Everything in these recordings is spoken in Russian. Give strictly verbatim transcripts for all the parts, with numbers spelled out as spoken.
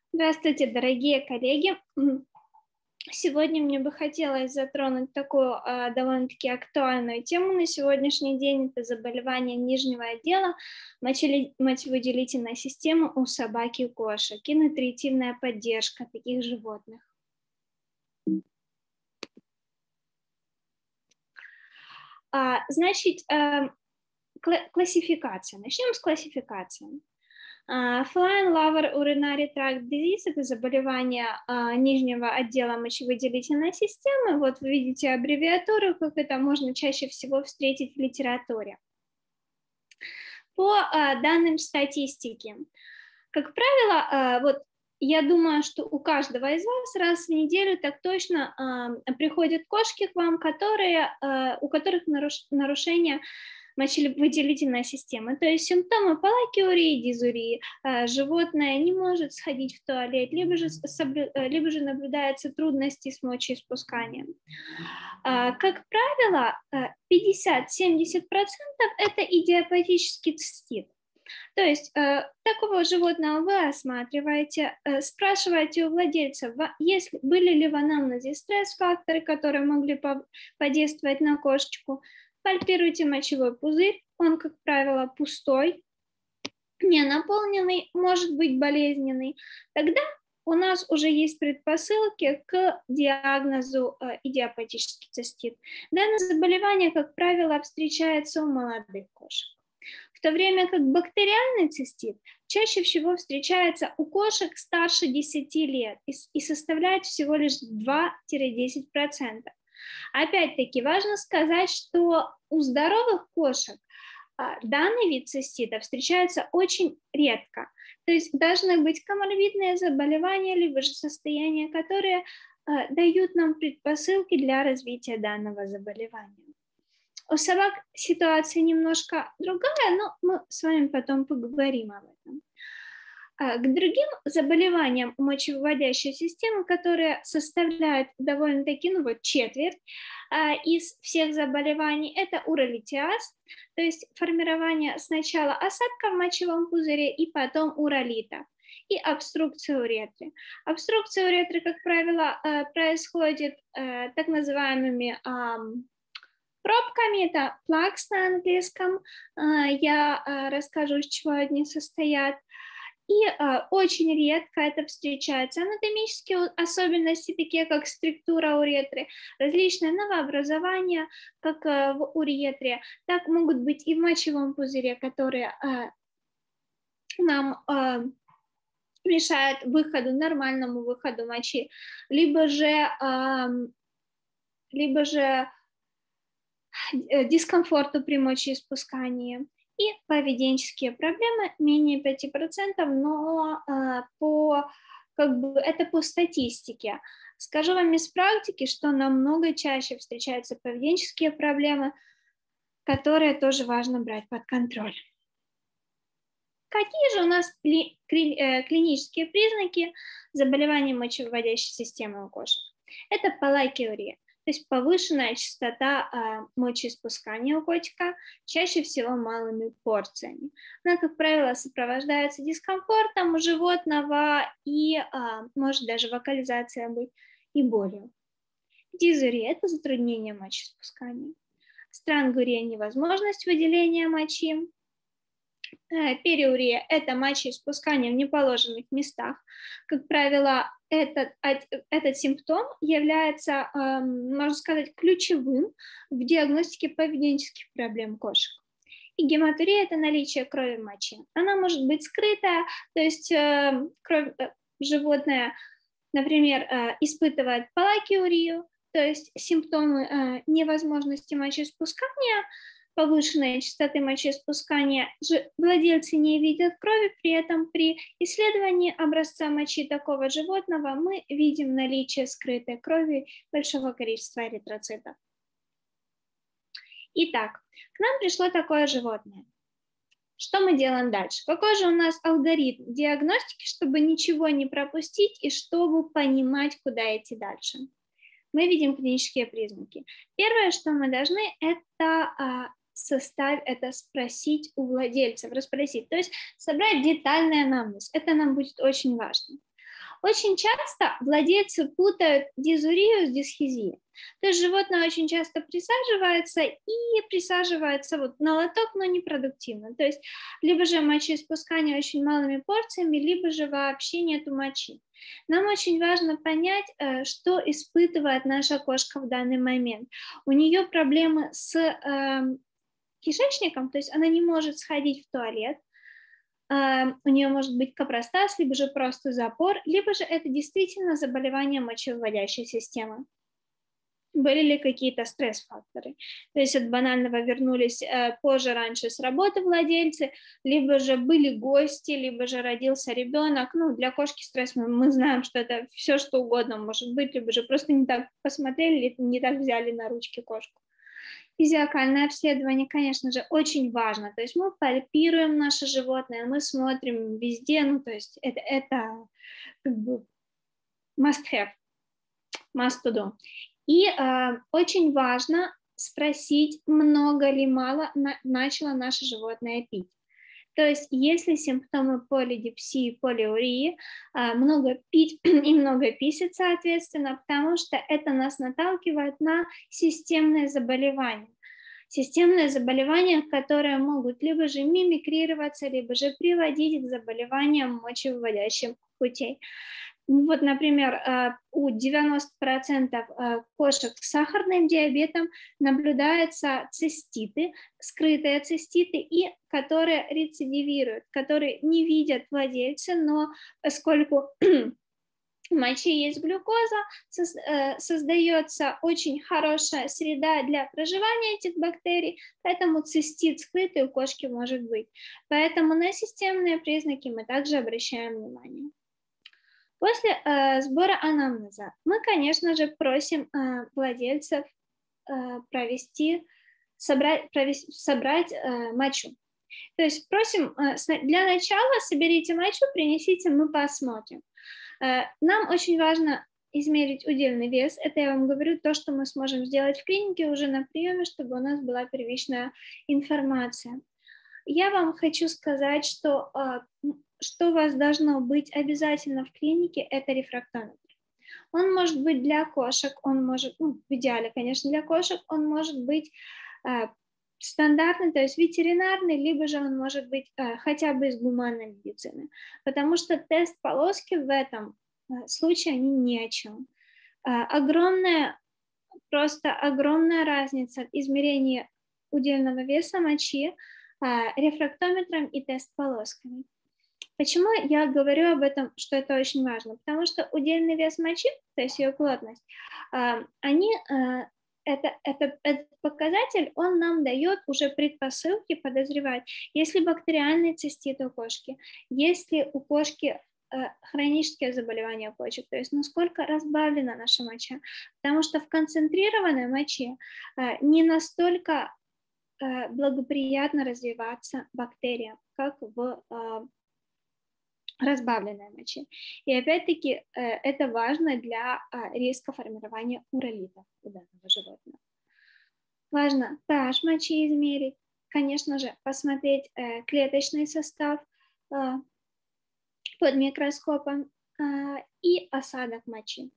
Здравствуйте, дорогие коллеги. Сегодня мне бы хотелось затронуть такую э, довольно-таки актуальную тему на сегодняшний день. Это заболевание нижнего отдела мочевыделительной системы у собак и кошек и нутритивная поддержка таких животных. А, значит, э, классификация. Начнем с классификации. Uh, Feline Lower Urinary Tract Disease – это заболевание uh, нижнего отдела мочевыделительной системы. Вот вы видите аббревиатуру, как это можно чаще всего встретить в литературе. По uh, данным статистики, как правило, uh, вот я думаю, что у каждого из вас раз в неделю так точно uh, приходят кошки к вам, которые, uh, у которых наруш- нарушение мочевыделительной системы, то есть симптомы полакиурии, дизурии, животное не может сходить в туалет, либо же, соблю... либо же наблюдаются трудности с мочеиспусканием. Как правило, пятьдесят-семьдесят процентов это идиопатический цистит. То есть такого животного вы осматриваете, спрашиваете у владельца, если, были ли в анамнезе стресс-факторы, которые могли подействовать на кошечку. Пальпируйте мочевой пузырь, он, как правило, пустой, не наполненный, может быть болезненный. Тогда у нас уже есть предпосылки к диагнозу э, идиопатический цистит. Данное заболевание, как правило, встречается у молодых кошек. В то время как бактериальный цистит чаще всего встречается у кошек старше десяти лет и, и составляет всего лишь два-десять процентов. Опять-таки важно сказать, что у здоровых кошек данный вид цистита встречается очень редко. То есть должны быть коморбидные заболевания, либо же состояния, которые дают нам предпосылки для развития данного заболевания. У собак ситуация немножко другая, но мы с вами потом поговорим об этом. К другим заболеваниям мочевыводящей системы, которые составляют довольно-таки, ну вот четверть из всех заболеваний, это уролитиаз, то есть формирование сначала осадка в мочевом пузыре и потом уролита, и обструкция уретры. Обструкция уретры, как правило, происходит так называемыми пробками, это plugs на английском, я расскажу, из чего они состоят. И э, очень редко это встречается. Анатомические особенности, такие как структура уретры, различные новообразования, как э, в уретре, так могут быть и в мочевом пузыре, которые э, нам э, мешают выходу, нормальному выходу мочи, либо же, э, либо же дискомфорту при мочеиспускании. И поведенческие проблемы менее пяти процентов, но э, по, как бы, это по статистике. Скажу вам из практики, что намного чаще встречаются поведенческие проблемы, которые тоже важно брать под контроль. Какие же у нас кли, кли, э, клинические признаки заболевания мочевыводящей системы у кошек? Это полакиурия. То есть повышенная частота э, мочеиспускания у котика, чаще всего малыми порциями. Она, как правило, сопровождается дискомфортом у животного и э, может даже вокализация быть и болью. Дизурия – это затруднение мочеиспускания. Странгурия – невозможность выделения мочи. Периурия – это мочеиспускание в неположенных местах. Как правило, этот, этот симптом является, можно сказать, ключевым в диагностике поведенческих проблем кошек. И гематурия – это наличие крови в моче. Она может быть скрытая, то есть кровь, животное, например, испытывает полакиурию, то есть симптомы невозможности мочеиспускания, повышенной частоты мочеиспускания, владельцы не видят крови, при этом при исследовании образца мочи такого животного мы видим наличие скрытой крови большого количества эритроцитов. Итак, к нам пришло такое животное. Что мы делаем дальше? Какой же у нас алгоритм диагностики, чтобы ничего не пропустить и чтобы понимать, куда идти дальше? Мы видим клинические признаки. Первое, что мы должны, это составь, это спросить у владельцев, расспросить, то есть собрать детальный анамнез. Это нам будет очень важно. Очень часто владельцы путают дизурию с дисхизией. То есть животное очень часто присаживается и присаживается вот на лоток, но непродуктивно. То есть либо же мочеиспускание очень малыми порциями, либо же вообще нету мочи. Нам очень важно понять, что испытывает наша кошка в данный момент. У нее проблемы с э, кишечником, то есть она не может сходить в туалет, Uh, у нее может быть капростаз, либо же просто запор, либо же это действительно заболевание мочевыводящей системы. Были ли какие-то стресс-факторы? То есть от банального вернулись uh, позже, раньше с работы владельцы, либо же были гости, либо же родился ребенок. Ну, для кошки стресс, мы, мы знаем, что это все, что угодно может быть, либо же просто не так посмотрели, не так взяли на ручки кошку. Физиокальное обследование, конечно же, очень важно. То есть мы пальпируем наше животное, мы смотрим везде, ну, то есть это, это как бы must have, must to do. И э, очень важно спросить, много ли мало на, начало наше животное пить. То есть если симптомы полидипсии, полиурии, много пить и много писать, соответственно, потому что это нас наталкивает на системные заболевания. Системные заболевания, которые могут либо же мимикрироваться, либо же приводить к заболеваниям мочевыводящих путей. Вот, например, у девяноста процентов кошек с сахарным диабетом наблюдаются циститы, скрытые циститы, и которые рецидивируют, которые не видят владельца, но поскольку в моче есть глюкоза, создается очень хорошая среда для проживания этих бактерий, поэтому цистит скрытый у кошки может быть. Поэтому на системные признаки мы также обращаем внимание. После э, сбора анамнеза мы, конечно же, просим э, владельцев э, провести, собрать, провести, собрать э, мочу. То есть просим, э, для начала соберите мочу, принесите, мы посмотрим. Э, нам очень важно измерить удельный вес. Это я вам говорю то, что мы сможем сделать в клинике уже на приеме, чтобы у нас была первичная информация. Я вам хочу сказать, что... Э, что у вас должно быть обязательно в клинике, это рефрактометр. Он может быть для кошек, он может, ну, в идеале, конечно, для кошек, он может быть э, стандартный, то есть ветеринарный, либо же он может быть э, хотя бы из гуманной медицины, потому что тест полоски в этом э, случае, они ни о чем. Э, огромная, просто огромная разница измерения удельного веса мочи э, рефрактометром и тест полосками. Почему я говорю об этом, что это очень важно? Потому что удельный вес мочи, то есть ее плотность, они, это, это, этот показатель, он нам дает уже предпосылки подозревать, есть ли бактериальный цистит у кошки, есть ли у кошки хронические заболевания почек, то есть насколько разбавлена наша моча. Потому что в концентрированной моче не настолько благоприятно развиваться бактериям, как в разбавленной мочи. И опять-таки это важно для риска формирования уролитов у данного животного. Важно pH мочи измерить, конечно же, посмотреть клеточный состав под микроскопом и осадок мочи.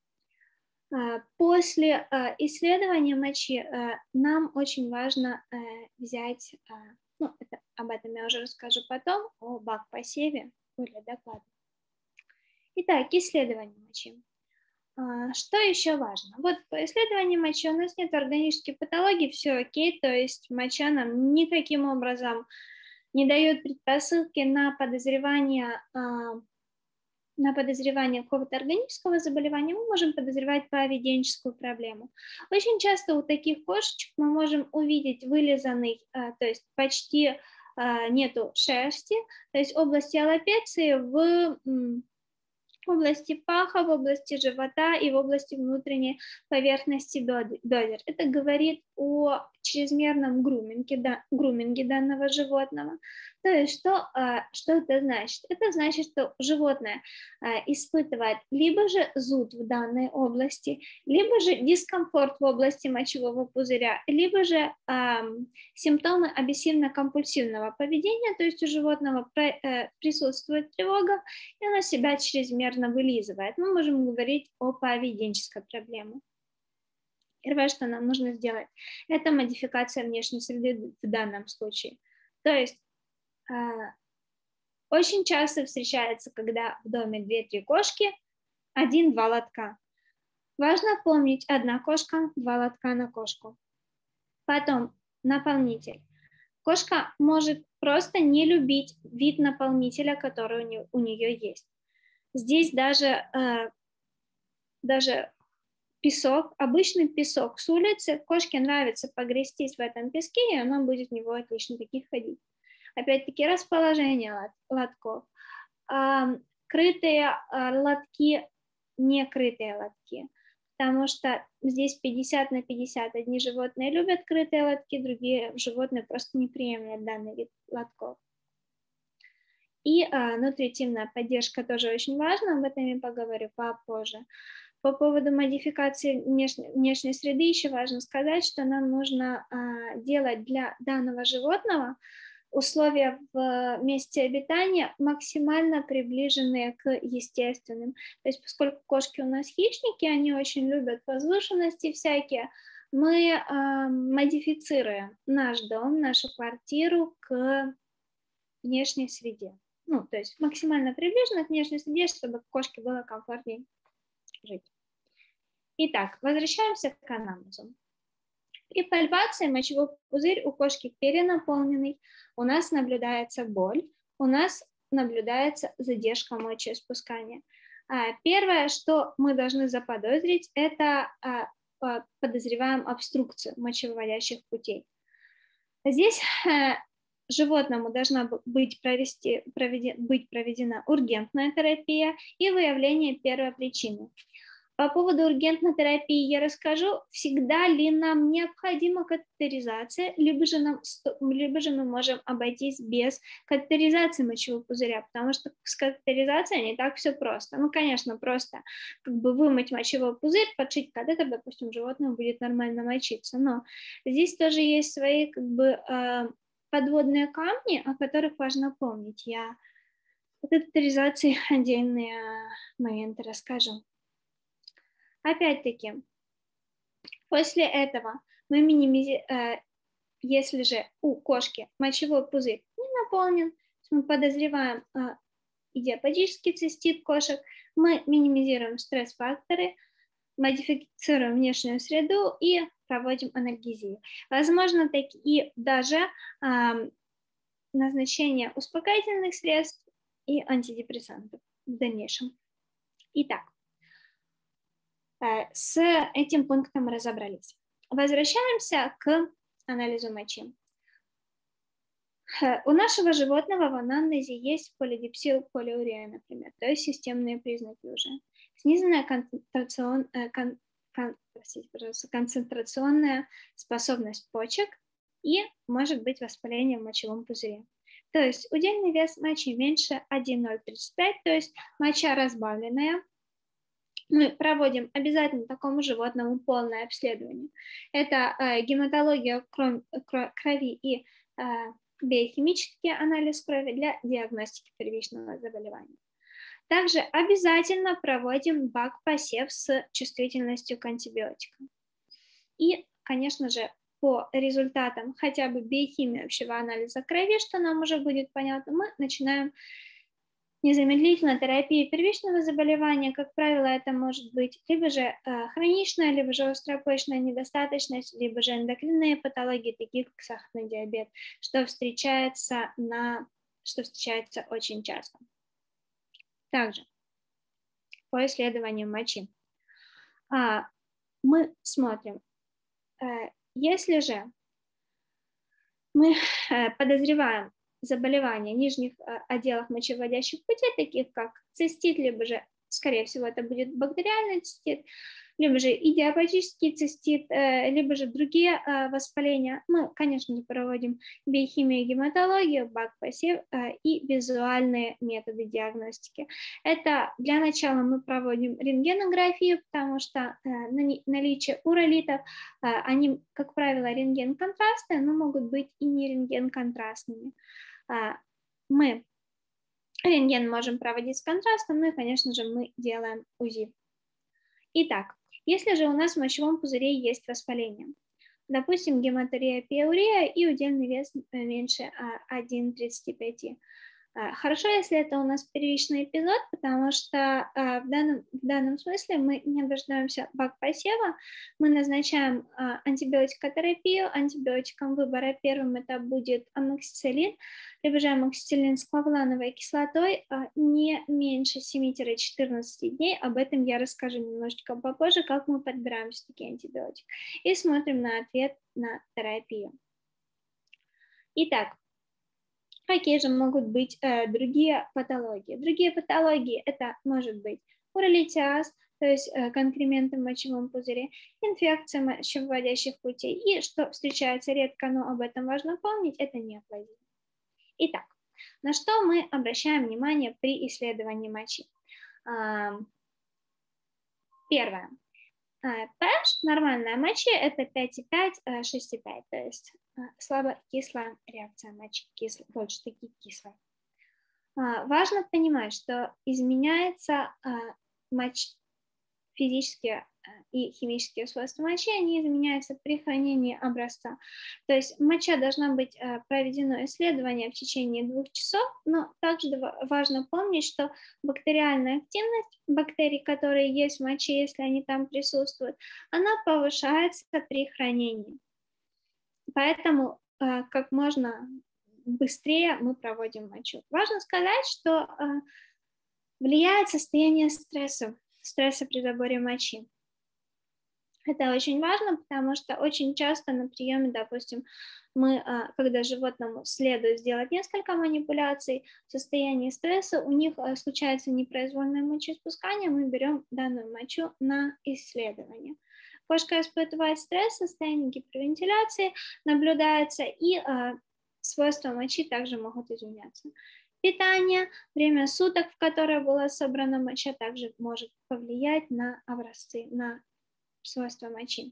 После исследования мочи нам очень важно взять, ну, это, об этом я уже расскажу потом, о бак-посеве, более докладно. Итак, исследование мочи. Что еще важно? Вот по исследованию мочи у нас нет органических патологий, все окей, то есть моча нам никаким образом не дает предпосылки на подозревание, на подозревание какого-то органического заболевания, мы можем подозревать поведенческую проблему. Очень часто у таких кошечек мы можем увидеть вылизанный, то есть почти нету шерсти, то есть области аллопеции в области паха, в области живота и в области внутренней поверхности бедер. Это говорит о чрезмерном груминге, да, груминге данного животного. То есть что, что это значит? Это значит, что животное испытывает либо же зуд в данной области, либо же дискомфорт в области мочевого пузыря, либо же э, симптомы обессивно-компульсивного поведения, то есть у животного присутствует тревога, и оно себя чрезмерно вылизывает. Мы можем говорить о поведенческой проблеме. Первое, что нам нужно сделать, это модификация внешней среды в данном случае. То есть э, очень часто встречается, когда в доме две-три кошки, один-два лотка. Важно помнить, одна кошка, два лотка на кошку. Потом наполнитель. Кошка может просто не любить вид наполнителя, который у нее, у нее есть. Здесь даже, э, даже песок, обычный песок с улицы, кошке нравится погрестись в этом песке, и она будет в него отлично таких ходить. Опять-таки расположение лотков. Э, крытые э, лотки, некрытые лотки, потому что здесь пятьдесят на пятьдесят. Одни животные любят крытые лотки, другие животные просто не приемлят данный вид лотков. И э, нутритивная поддержка тоже очень важна, об этом я поговорю попозже. По поводу модификации внешней, внешней среды еще важно сказать, что нам нужно э, делать для данного животного условия в месте обитания максимально приближенные к естественным. То есть поскольку кошки у нас хищники, они очень любят возвышенности всякие, мы э, модифицируем наш дом, нашу квартиру к внешней среде. Ну, то есть максимально приближенно к внешней среде, чтобы кошке было комфортнее жить. Итак, возвращаемся к анамнезу. При пальпации мочевой пузырь у кошки перенаполненный, у нас наблюдается боль, у нас наблюдается задержка мочеиспускания. Первое, что мы должны заподозрить, это подозреваем обструкцию мочевыводящих путей. Здесь животному должна быть, провести, проведи, быть проведена ургентная терапия и выявление первопричины. По поводу ургентной терапии я расскажу, всегда ли нам необходима катетеризация, либо же, нам, либо же мы можем обойтись без катетеризации мочевого пузыря, потому что с катетеризацией не так все просто. Ну, конечно, просто как бы вымыть мочевой пузырь, подшить катетер, допустим, животное будет нормально мочиться, но здесь тоже есть свои как бы подводные камни, о которых важно помнить. Я о катетеризации отдельные моменты расскажу. Опять-таки, после этого мы минимизируем, если же у кошки мочевой пузырь не наполнен, мы подозреваем идиопатический цистит кошек, мы минимизируем стресс-факторы, модифицируем внешнюю среду и проводим анальгезию. Возможно, так и даже э, назначение успокоительных средств и антидепрессантов в дальнейшем. Итак, э, с этим пунктом разобрались. Возвращаемся к анализу мочи. Э, у нашего животного в анамнезе есть полидипсилполиурия, например, то есть системные признаки уже. Снизенная концентрацион, э, кон, кон, простите, пожалуйста, концентрационная способность почек и может быть воспаление в мочевом пузыре. То есть удельный вес мочи меньше один целых ноль тридцать пять, то есть моча разбавленная. Мы проводим обязательно такому животному полное обследование. Это э, гематология кром, крови и э, биохимический анализ крови для диагностики первичного заболевания. Также обязательно проводим бак-посев с чувствительностью к антибиотикам. И, конечно же, по результатам хотя бы биохимии общего анализа крови, что нам уже будет понятно, мы начинаем незамедлительно терапию первичного заболевания. Как правило, это может быть либо же э, хроничная, либо же острая почечная недостаточность, либо же эндокринные патологии, такие как сахарный диабет, что встречается, на, что встречается очень часто. Также по исследованию мочи а, мы смотрим, э, если же мы э, подозреваем заболевания нижних э, отделов мочевыводящих путей, таких как цистит, либо же скорее всего, это будет бактериальный цистит, либо же идиопатический цистит, либо же другие воспаления. Мы, конечно же, проводим биохимию, гематологию, бак-посев и визуальные методы диагностики. Это для начала мы проводим рентгенографию, потому что наличие уролитов, они, как правило, рентген-контрастные, но могут быть и не рентген-контрастными. Мы рентген можем проводить с контрастом, ну и, конечно же, мы делаем УЗИ. Итак, если же у нас в мочевом пузыре есть воспаление, допустим, гематурия, пиурия и удельный вес меньше одна целая тридцать пять сотых. Хорошо, если это у нас первичный эпизод, потому что в данном, в данном смысле мы не дождаемся бак-посева, мы назначаем антибиотикотерапию. Антибиотиком выбора первым это будет амоксициллин, либо же амоксициллин с клавулановой кислотой не меньше семи-четырнадцати дней. Об этом я расскажу немножечко попозже, как мы подбираем все-таки антибиотик. И смотрим на ответ на терапию. Итак, какие же могут быть э, другие патологии? Другие патологии это может быть уролитиаз, то есть э, конкременты в мочевом пузыре, инфекция мочевыводящих путей и, что встречается редко, но об этом важно помнить, это неоплазия. Итак, на что мы обращаем внимание при исследовании мочи? А, первое. pH нормальная мочи это пять и пять, шесть и пять, то есть слабо кислая реакция мочи, кисло, больше таки кислая. Важно понимать, что изменяется мочь, физические и химические свойства мочи, они изменяются при хранении образца. То есть моча должна быть проведено исследование в течение двух часов, но также важно помнить, что бактериальная активность бактерий, которые есть в моче, если они там присутствуют, она повышается при хранении. Поэтому как можно быстрее мы проводим мочу. Важно сказать, что влияет состояние стресса, стресса при заборе мочи. Это очень важно, потому что очень часто на приеме, допустим, мы, когда животному следует сделать несколько манипуляций в состоянии стресса, у них случается непроизвольное мочеиспускание, мы берем данную мочу на исследование. Кошка испытывает стресс, состояние гипервентиляции наблюдается, и свойства мочи также могут изменяться. Питание, время суток, в которое была собрана моча, также может повлиять на образцы, на свойства мочи.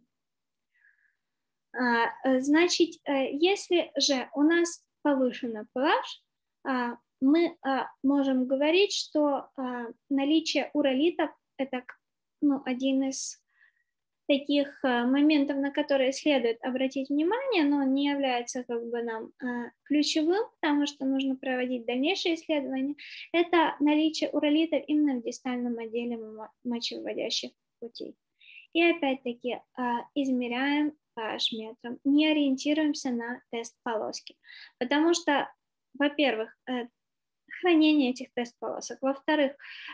Значит, если же у нас повышена pH, мы можем говорить, что наличие уролитов – это ну, один из таких моментов, на которые следует обратить внимание, но он не является как бы нам ключевым, потому что нужно проводить дальнейшие исследования. Это наличие уролитов именно в дистальном отделе мочевыводящих путей. И опять-таки измеряем pH метром, не ориентируемся на тест полоски, потому что, во-первых, хранение этих тест полосок, во-вторых,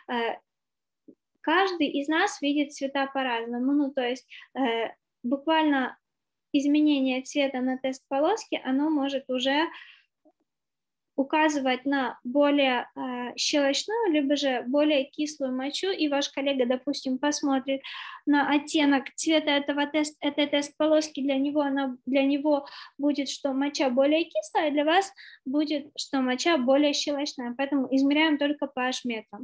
каждый из нас видит цвета по-разному, ну то есть буквально изменение цвета на тест полоски, оно может уже указывать на более э, щелочную, либо же более кислую мочу, и ваш коллега, допустим, посмотрит на оттенок цвета этого тест, этой тест-полоски, для него, она, для него будет, что моча более кислая, а для вас будет, что моча более щелочная, поэтому измеряем только pH метром.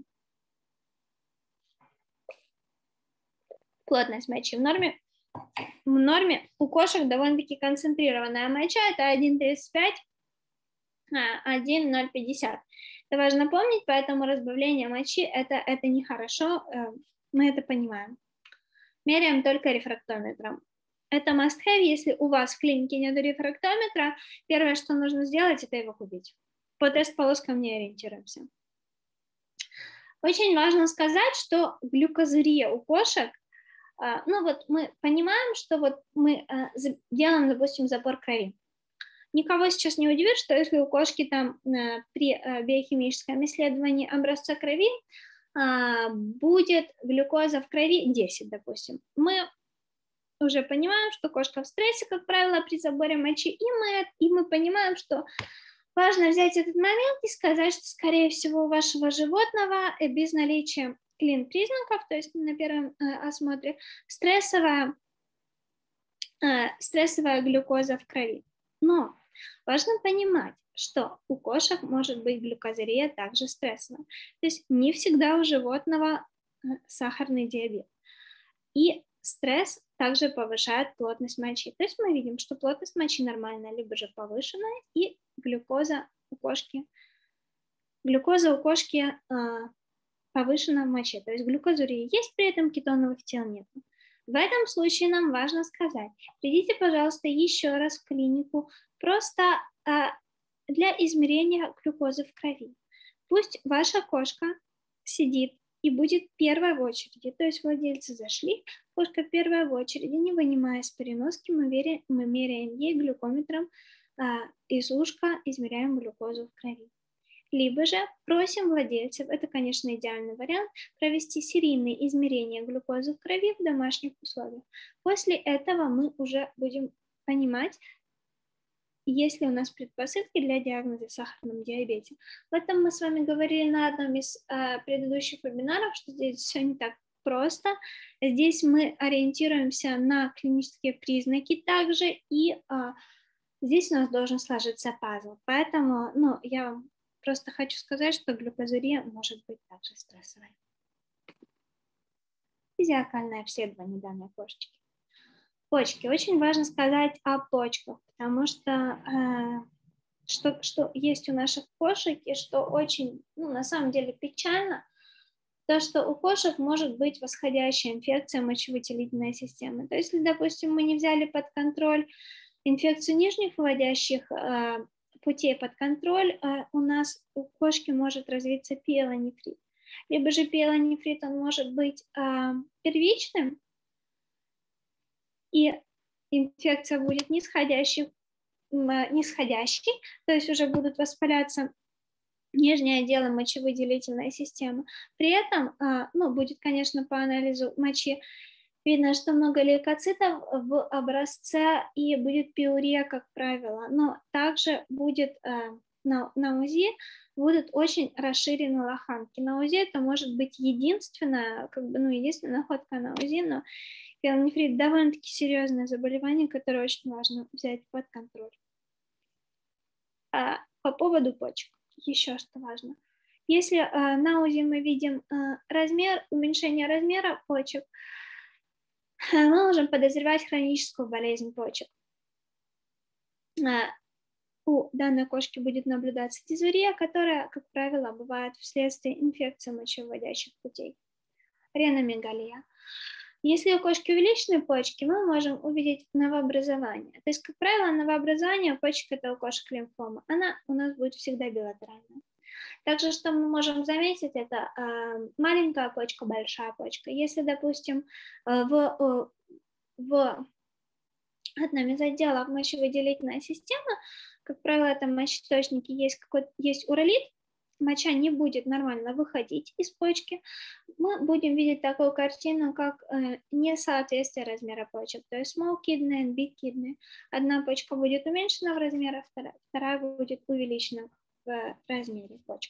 Плотность мочи в норме. В норме у кошек довольно-таки концентрированная моча, это одна целая тридцать пять, одна целая пятьдесят. Это важно помнить, поэтому разбавление мочи это, это нехорошо, мы это понимаем. Меряем только рефрактометром. Это must-have, если у вас в клинике нет рефрактометра, первое, что нужно сделать, это его купить. По тест-полоскам не ориентируемся. Очень важно сказать, что глюкозурия у кошек, ну вот мы понимаем, что вот мы делаем, допустим, забор крови. Никого сейчас не удивит, что если у кошки там при биохимическом исследовании образца крови будет глюкоза в крови десять, допустим. Мы уже понимаем, что кошка в стрессе, как правило, при заборе мочи, и мы, и мы понимаем, что важно взять этот момент и сказать, что, скорее всего, у вашего животного без наличия клин признаков, то есть на первом э, осмотре, стрессовая, э, стрессовая глюкоза в крови. Но важно понимать, что у кошек может быть глюкозурия также стрессовая. То есть не всегда у животного э, сахарный диабет. И стресс также повышает плотность мочи. То есть мы видим, что плотность мочи нормальная, либо же повышенная, и глюкоза у кошки, глюкоза у кошки э, повышена в моче. То есть глюкозурия есть, при этом кетоновых тел нет. В этом случае нам важно сказать, придите, пожалуйста, еще раз в клинику просто э, для измерения глюкозы в крови. Пусть ваша кошка сидит и будет первой в очереди. То есть владельцы зашли, кошка первая в очереди, не вынимая из переноски, мы, меряем, мы меряем ей глюкометром а, из ушка, измеряем глюкозу в крови. Либо же просим владельцев, это, конечно, идеальный вариант, провести серийные измерения глюкозы в крови в домашних условиях. После этого мы уже будем понимать, есть ли у нас предпосылки для диагноза сахарном диабете. В этом мы с вами говорили на одном из э, предыдущих вебинаров, что здесь все не так просто. Здесь мы ориентируемся на клинические признаки также, и э, здесь у нас должен сложиться пазл. Поэтому ну, я вам просто хочу сказать, что глюкозурия может быть также стрессовой. Физиокальное обследование данной кошечки. Почки. Очень важно сказать о почках, потому что, э, что, что есть у наших кошек, и что очень, ну, на самом деле печально, то, что у кошек может быть восходящая инфекция мочевыделительной системы. То есть, если, допустим, мы не взяли под контроль инфекцию нижних выводящих э, путей под контроль, э, у нас у кошки может развиться пиелонефрит. Либо же пиелонефрит, он может быть э, первичным, и инфекция будет нисходящей, нисходящей, то есть уже будут воспаляться нижние отделы мочевыделительной системы. При этом, ну, будет, конечно, по анализу мочи видно, что много лейкоцитов в образце и будет пиурия, как правило, но также будет на, на УЗИ будут очень расширены лоханки. На УЗИ это может быть единственная, как бы, ну, единственная находка на УЗИ, но пиелонефрит довольно-таки серьезное заболевание, которое очень важно взять под контроль. А по поводу почек, еще что важно. Если а, на УЗИ мы видим а, размер, уменьшение размера почек, мы можем подозревать хроническую болезнь почек. А, у данной кошки будет наблюдаться дизурия, которая, как правило, бывает вследствие инфекции мочевыводящих путей. Реномегалия. Если у кошки увеличены почки, мы можем увидеть новообразование. То есть, как правило, новообразование почек – это у кошек лимфома. Она у нас будет всегда билатеральная. Также, что мы можем заметить, это э, маленькая почка, большая почка. Если, допустим, э, в, э, в одном из отделов мочевыделительной системы, как правило, это мочеточники, есть, есть уролит, моча не будет нормально выходить из почки, мы будем видеть такую картину, как э, несоответствие размера почек, то есть small kidney and big kidney. Одна почка будет уменьшена в размере, вторая, вторая будет увеличена в размере почек.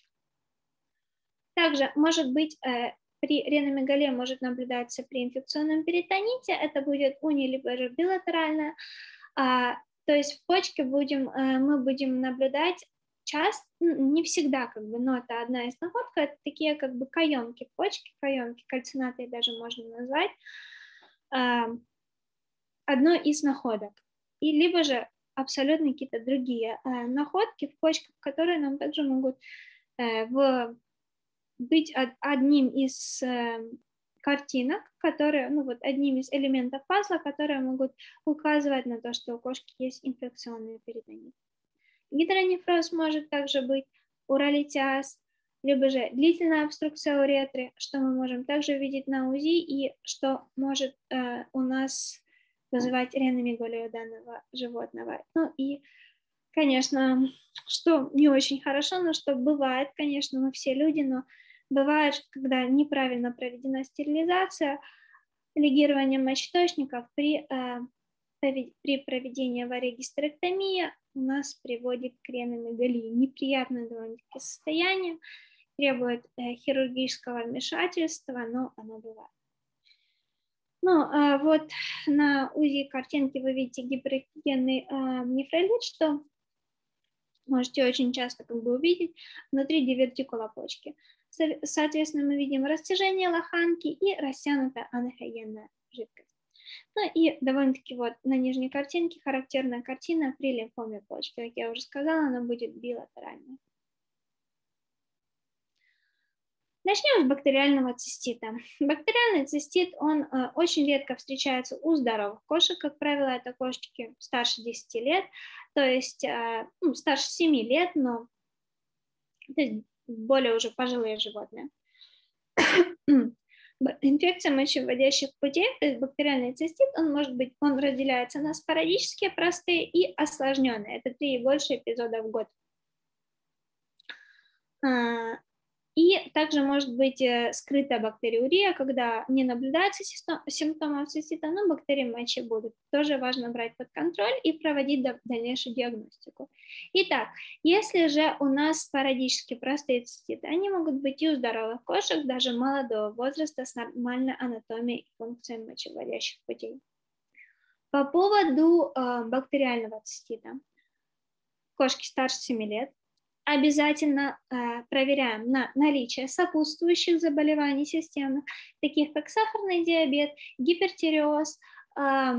Также может быть э, при реномегалии может наблюдаться при инфекционном перитоните, это будет уни либо же билатеральная, а, то есть в почке будем, э, мы будем наблюдать часто, не всегда, как бы, но это одна из находок, это такие как бы каемки почки, каемки, кальцинаты даже можно назвать, э, одной из находок. И либо же абсолютно какие-то другие э, находки в почках, которые нам также могут э, в, быть од, одним из э, картинок, которые, ну вот одним из элементов пазла, которые могут указывать на то, что у кошки есть инфекционный перитонит. Гидронефроз может также быть, уролитиаз, либо же длительная обструкция уретры, что мы можем также видеть на УЗИ и что может э, у нас вызывать реномегалию данного животного. Ну и, конечно, что не очень хорошо, но что бывает, конечно, мы все люди, но бывает, когда неправильно проведена стерилизация, лигирование мочеточников при, э, при проведении варигистерэктомии у нас приводит к реномегалии. Неприятное довольно-таки состояние. требует хирургического вмешательства, но оно бывает. Ну, а вот на УЗИ картинки вы видите гиперэктогенный а, нефролит, что можете очень часто как бы увидеть внутри дивертикула почки. Соответственно, мы видим растяжение лоханки и растянутая анахогенная жидкость. Ну и довольно-таки вот на нижней картинке характерная картина при лимфоме почки. Как я уже сказала, она будет билатеральная. Начнем с бактериального цистита. Бактериальный цистит, он э, очень редко встречается у здоровых кошек. Как правило, это кошечки старше десяти лет, то есть э, ну, старше семи лет, но то есть более уже пожилые животные. Инфекция мочевыводящих путей, то есть бактериальный цистит, он может быть, он разделяется на спорадические, простые и осложненные. Это три и больше эпизода в год. И также может быть скрытая бактериурия, когда не наблюдается симптомов цистита, но бактерии в моче будут. Тоже важно брать под контроль и проводить дальнейшую диагностику. Итак, если же у нас спорадически простые циститы, они могут быть и у здоровых кошек, даже молодого возраста с нормальной анатомией и функцией мочевыводящих путей. По поводу э, бактериального цистита. Кошки старше семи лет. Обязательно э, проверяем на наличие сопутствующих заболеваний системы, таких как сахарный диабет, гипертиреоз, э,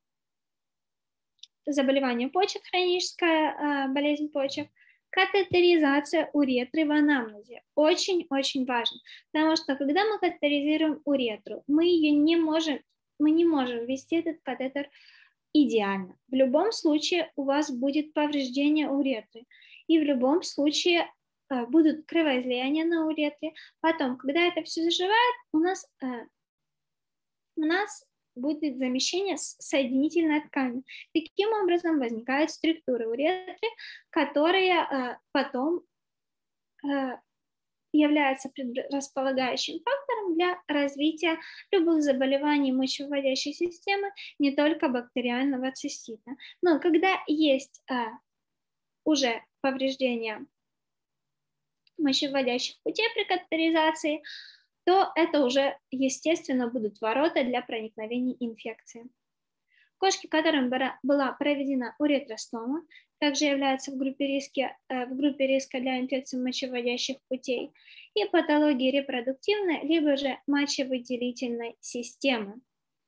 заболевание почек, хроническая э, болезнь почек, катетеризация уретры в анамнезе. Очень-очень важно, потому что когда мы катетеризируем уретру, мы ее не можем, мы не можем ввести этот катетер идеально. В любом случае у вас будет повреждение уретры. И в любом случае э, будут кровоизлияния на уретре. Потом, когда это все заживает, у нас, э, у нас будет замещение с соединительной тканью. Таким образом возникают структуры уретры, которые э, потом э, являются предрасполагающим фактором для развития любых заболеваний мочевыводящей системы, не только бактериального цистита. Но когда есть э, уже повреждения мочевыводящих путей при катетеризации, то это уже, естественно, будут ворота для проникновения инфекции. Кошки, которым была проведена уретростома, также являются в группе риска, в группе риска для инфекции мочевыводящих путей и патологии репродуктивной, либо же мочевыделительной системы.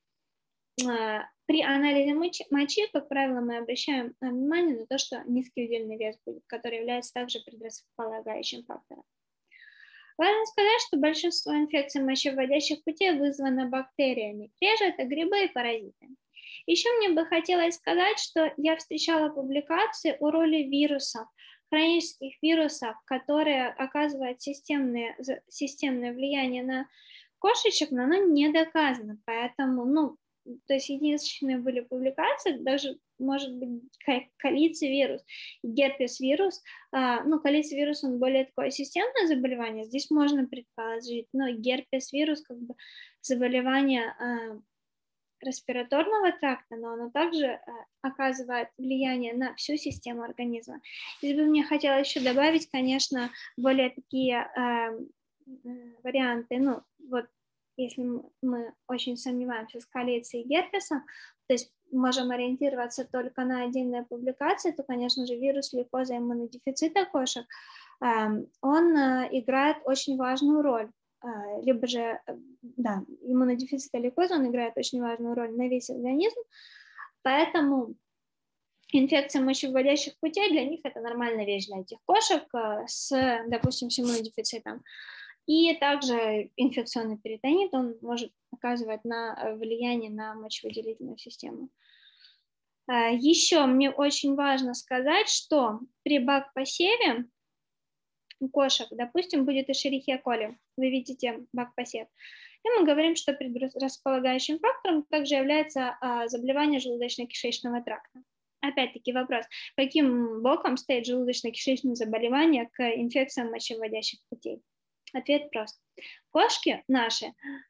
При анализе мочи, мочи, как правило, мы обращаем внимание на то, что низкий удельный вес будет, который является также предрасполагающим фактором. Важно сказать, что большинство инфекций мочевыводящих путей вызвано бактериями. Реже это грибы и паразиты. Еще мне бы хотелось сказать, что я встречала публикации о роли вирусов, хронических вирусов, которые оказывают системное, системное влияние на кошечек, но оно не доказано. Поэтому, ну, то есть единственные были публикации, даже, может быть, колицевирус, герпес-вирус. Ну, колицевирус, он более такое системное заболевание, здесь можно предположить, но герпес-вирус, как бы, заболевание респираторного тракта, но оно также оказывает влияние на всю систему организма. Здесь бы мне хотелось еще добавить, конечно, более такие варианты, ну, вот, если мы очень сомневаемся с колицией и герпесом, то есть можем ориентироваться только на отдельные публикации, то, конечно же, вирус лейкоза иммунодефицита кошек, он играет очень важную роль. Либо же, да, иммунодефицита лейкоза, он играет очень важную роль на весь организм, поэтому инфекция мочевыводящих путей для них это нормальная вещь для этих кошек с, допустим, с иммунодефицитом. И также инфекционный перитонит, он может оказывать на влияние на мочевыделительную систему. Еще мне очень важно сказать, что при бак-посеве у кошек, допустим, будет эшерихия коли, вы видите бак-посев, и мы говорим, что предрасполагающим фактором также является заболевание желудочно-кишечного тракта. Опять-таки вопрос, каким боком стоит желудочно-кишечное заболевание к инфекциям мочевыводящих путей? Ответ прост. Кошки наши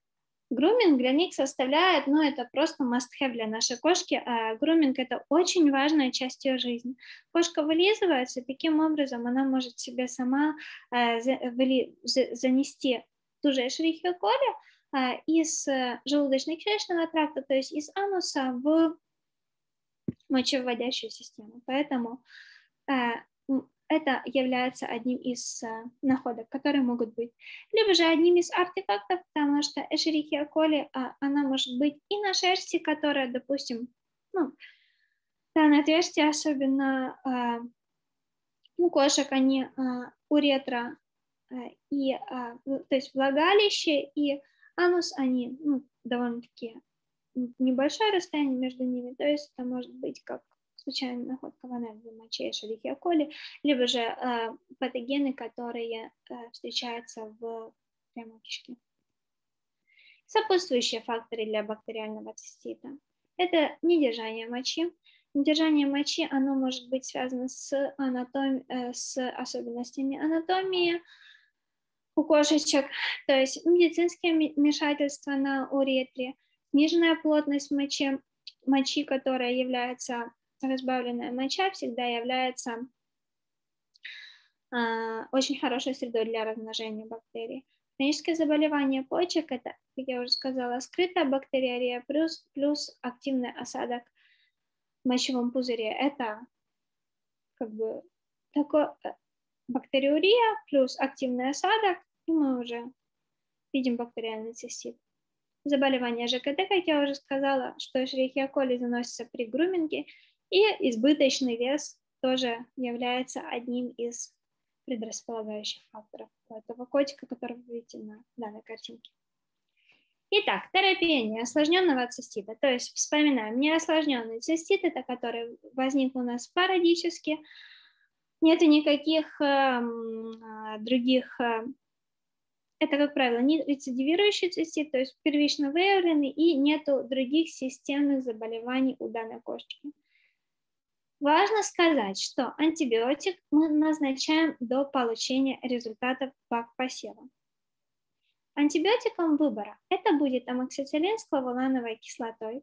Груминг для них составляет, ну, это просто must-have для нашей кошки. А груминг – это очень важная часть ее жизни. Кошка вылизывается, таким образом она может себе сама э, за, выли, за, занести ту же эшерихиа коли э, из желудочно-кишечного тракта, то есть из ануса в мочевыводящую систему. Поэтому э, это является одним из э, находок, которые могут быть. Либо же одним из артефактов, потому что эшерихиа коли, э, она может быть и на шерсти, которая, допустим, ну, данное отверстие, особенно э, у кошек, они э, уретра, э, и, э, то есть влагалище и анус, они ну, довольно-таки небольшое расстояние между ними, то есть это может быть как случайная находка в анальной моче эшерихиа коли, либо же э, патогены, которые э, встречаются в прямой кишке. Сопутствующие факторы для бактериального цистита – это недержание мочи. Недержание мочи, оно может быть связано с, анатом... э, с особенностями анатомии у кошечек, то есть медицинские вмешательства на уретре, сниженная плотность мочи, мочи, которая является разбавленная моча, всегда является э, очень хорошей средой для размножения бактерий. Хроническое заболевание почек – это, как я уже сказала, скрытая бактериария плюс, плюс активный осадок в мочевом пузыре. Это как бы такой бактериурия плюс активный осадок, и мы уже видим бактериальный цистит. Заболевание ЖКТ, как я уже сказала, что эшерихиа коли заносится при груминге, и избыточный вес тоже является одним из предрасполагающих факторов у этого котика, который вы видите на данной картинке. Итак, терапия неосложненного цистита. То есть вспоминаем, неосложненный цистит – это который возник у нас спорадически, нет никаких э, других, э, это, как правило, не рецидивирующий цистит, то есть первично выявленный, и нету других системных заболеваний у данной кошечки. Важно сказать, что антибиотик мы назначаем до получения результатов бак-посева. Антибиотиком выбора это будет амоксициллин с клавулановой кислотой.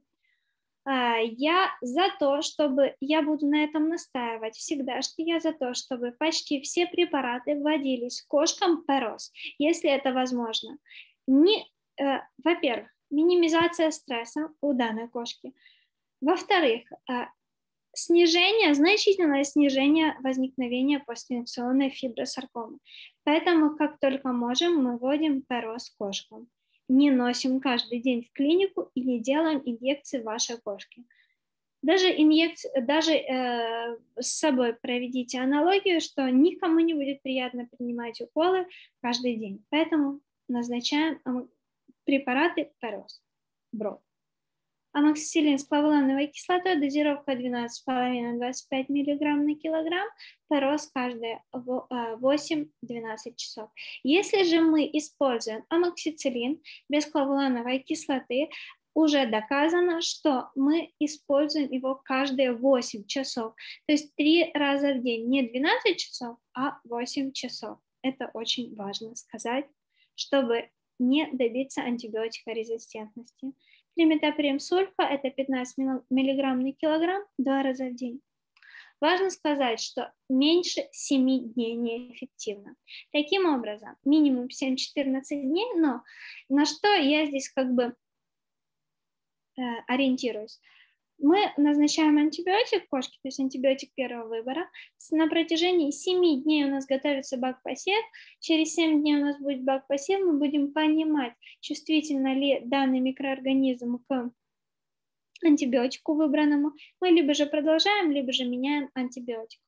Я за то, чтобы, я буду на этом настаивать всегда, что я за то, чтобы почти все препараты вводились кошкам ПРОС, если это возможно. Не, э, во-первых, минимизация стресса у данной кошки. Во-вторых, э, снижение, значительное снижение возникновения постинфекционной фибросаркомы. Поэтому, как только можем, мы вводим ПРОС кошкам. Не носим каждый день в клинику и не делаем инъекции вашей кошки. Даже, инъекции, даже э, с собой проведите аналогию, что никому не будет приятно принимать уколы каждый день. Поэтому назначаем препараты ПРОС. БРО. Амоксициллин с клавулановой кислотой, дозировка двенадцать и пять - двадцать пять миллиграмм на килограмм, ПРОС каждые восемь-двенадцать часов. Если же мы используем амоксициллин без клавулановой кислоты, уже доказано, что мы используем его каждые восемь часов. То есть три раза в день, не двенадцать часов, а восемь часов. Это очень важно сказать, чтобы не добиться антибиотикорезистентности. Триметоприм сульфа – это пятнадцать миллиграмм на килограмм два раза в день. Важно сказать, что меньше семи дней неэффективно. Таким образом, минимум семь-четырнадцать дней, но на что я здесь как бы э, ориентируюсь. Мы назначаем антибиотик кошке, то есть антибиотик первого выбора. На протяжении семи дней у нас готовится бак-посев. Через семь дней у нас будет бак-посев. Мы будем понимать, чувствительно ли данный микроорганизм к антибиотику выбранному. Мы либо же продолжаем, либо же меняем антибиотик.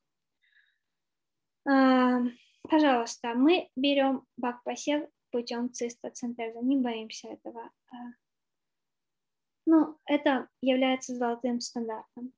Пожалуйста, мы берем бак-посев путем цистоцентеза. Не боимся этого. Ну, это является золотым стандартом.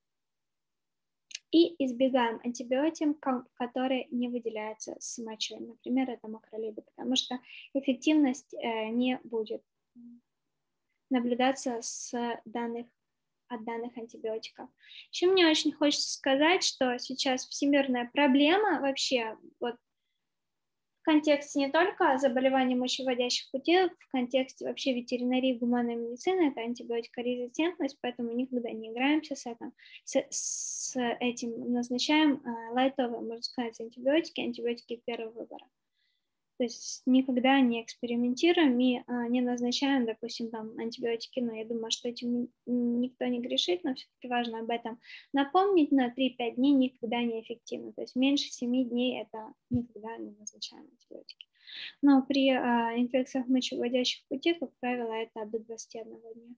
И избегаем антибиотиков, которые не выделяются с мочой. Например, это макролиды, потому что эффективность не будет наблюдаться с данных, от данных антибиотиков. Еще мне очень хочется сказать, что сейчас всемирная проблема вообще, вот в контексте не только заболеваний мочевыводящих путей, в контексте вообще ветеринарии, гуманной медицины, это антибиотикорезистентность, поэтому никогда не играемся с этим, с, с этим назначаем э, лайтовые, можно сказать, антибиотики, антибиотики первого выбора. То есть никогда не экспериментируем и а, не назначаем, допустим, там антибиотики, но я думаю, что этим никто не грешит, но все-таки важно об этом напомнить, на три-пять дней никогда не эффективно, то есть меньше семи дней это никогда не назначаем антибиотики. Но при а, инфекциях мочевыводящих путей, как правило, это до двадцати одного дня.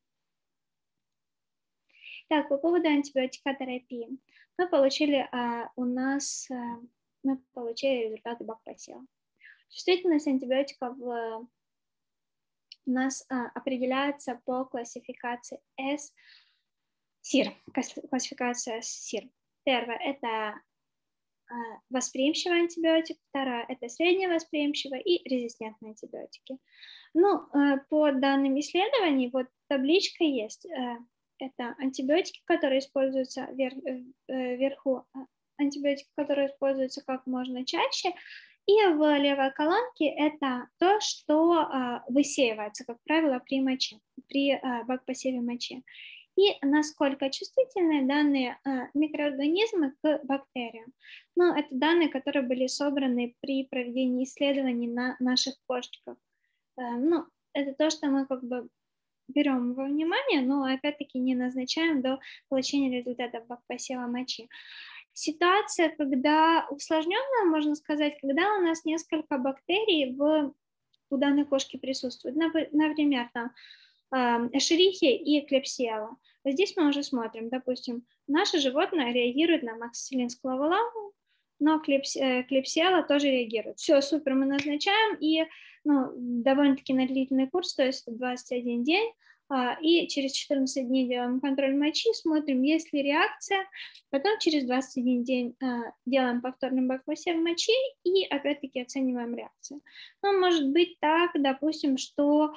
Так, по поводу антибиотикотерапии. Мы получили а, у нас, а, мы получили результаты бакпосева. Чувствительность антибиотиков у нас а, определяется по классификации эс сир, классификация сир. Первое – это а, восприимчивый антибиотик, второе – это средневосприимчивый и резистентные антибиотики. Ну, а, по данным исследований, вот табличка есть. А, это антибиотики, которые используются вверх, вверху, антибиотики, которые используются как можно чаще. И в левой колонке это то, что а, высеивается, как правило, при моче, при а, бакпосеве мочи. И насколько чувствительны данные а, микроорганизмы к бактериям. Ну, это данные, которые были собраны при проведении исследований на наших кошечках. А, ну, это то, что мы как бы берем во внимание, но опять-таки не назначаем до получения результатов бакпосева мочи. Ситуация, когда усложненная, можно сказать, когда у нас несколько бактерий в, у данной кошки присутствуют. Например, там эшерихия и клепсиела. Здесь мы уже смотрим, допустим, наше животное реагирует на амоксициллин склаволаму, но клепсиела тоже реагирует. Все, супер, мы назначаем, и ну, довольно-таки на длительный курс, то есть двадцать один день, и через четырнадцать дней делаем контроль мочи, смотрим, есть ли реакция, потом через двадцать один день делаем повторный бакпосев мочи и опять-таки оцениваем реакцию. Ну, может быть так, допустим, что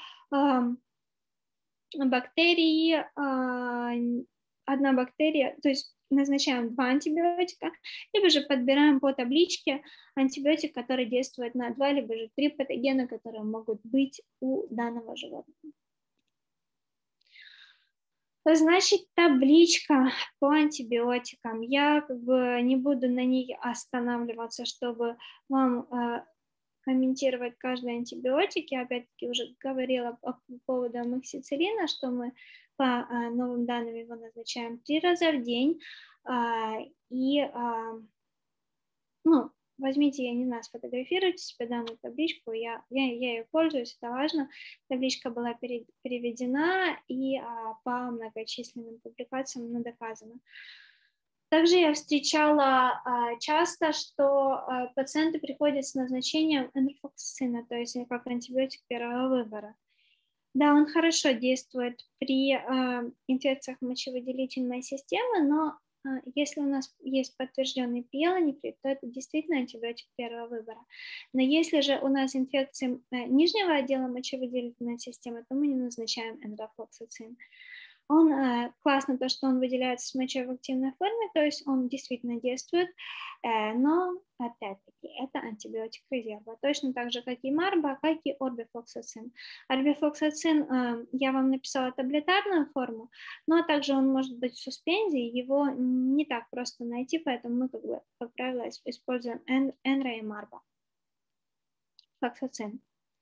бактерии, одна бактерия, то есть назначаем два антибиотика, либо же подбираем по табличке антибиотик, который действует на два, либо же три патогена, которые могут быть у данного животного. Значит, табличка по антибиотикам. Я как бы не буду на ней останавливаться, чтобы вам э, комментировать каждый антибиотик. Я опять-таки уже говорила по поводу амоксициллина, что мы по э, новым данным его назначаем три раза в день. Э, и э, ну, возьмите, я не знаю, сфотографируйте себе данную табличку, я, я, я ее пользуюсь, это важно. Табличка была переведена и а, по многочисленным публикациям она доказана. Также я встречала а, часто, что а, пациенты приходят с назначением энрофлоксацина, то есть как антибиотик первого выбора. Да, он хорошо действует при а, инфекциях мочевыделительной системы, но если у нас есть подтвержденный пиелонефрит, то это действительно антибиотик первого выбора. Но если же у нас инфекции нижнего отдела мочевыделительной системы, то мы не назначаем энрофлоксацин. Он э, классно то, что он выделяется с мочой в активной форме, то есть он действительно действует, э, но опять-таки это антибиотик резерва, точно так же, как и марба, как и орбифлоксацин. Орбифлоксацин, э, я вам написала таблетарную форму, но также он может быть в суспензии, его не так просто найти, поэтому мы, как бы, как правило, используем энро и марба. Флоксацин.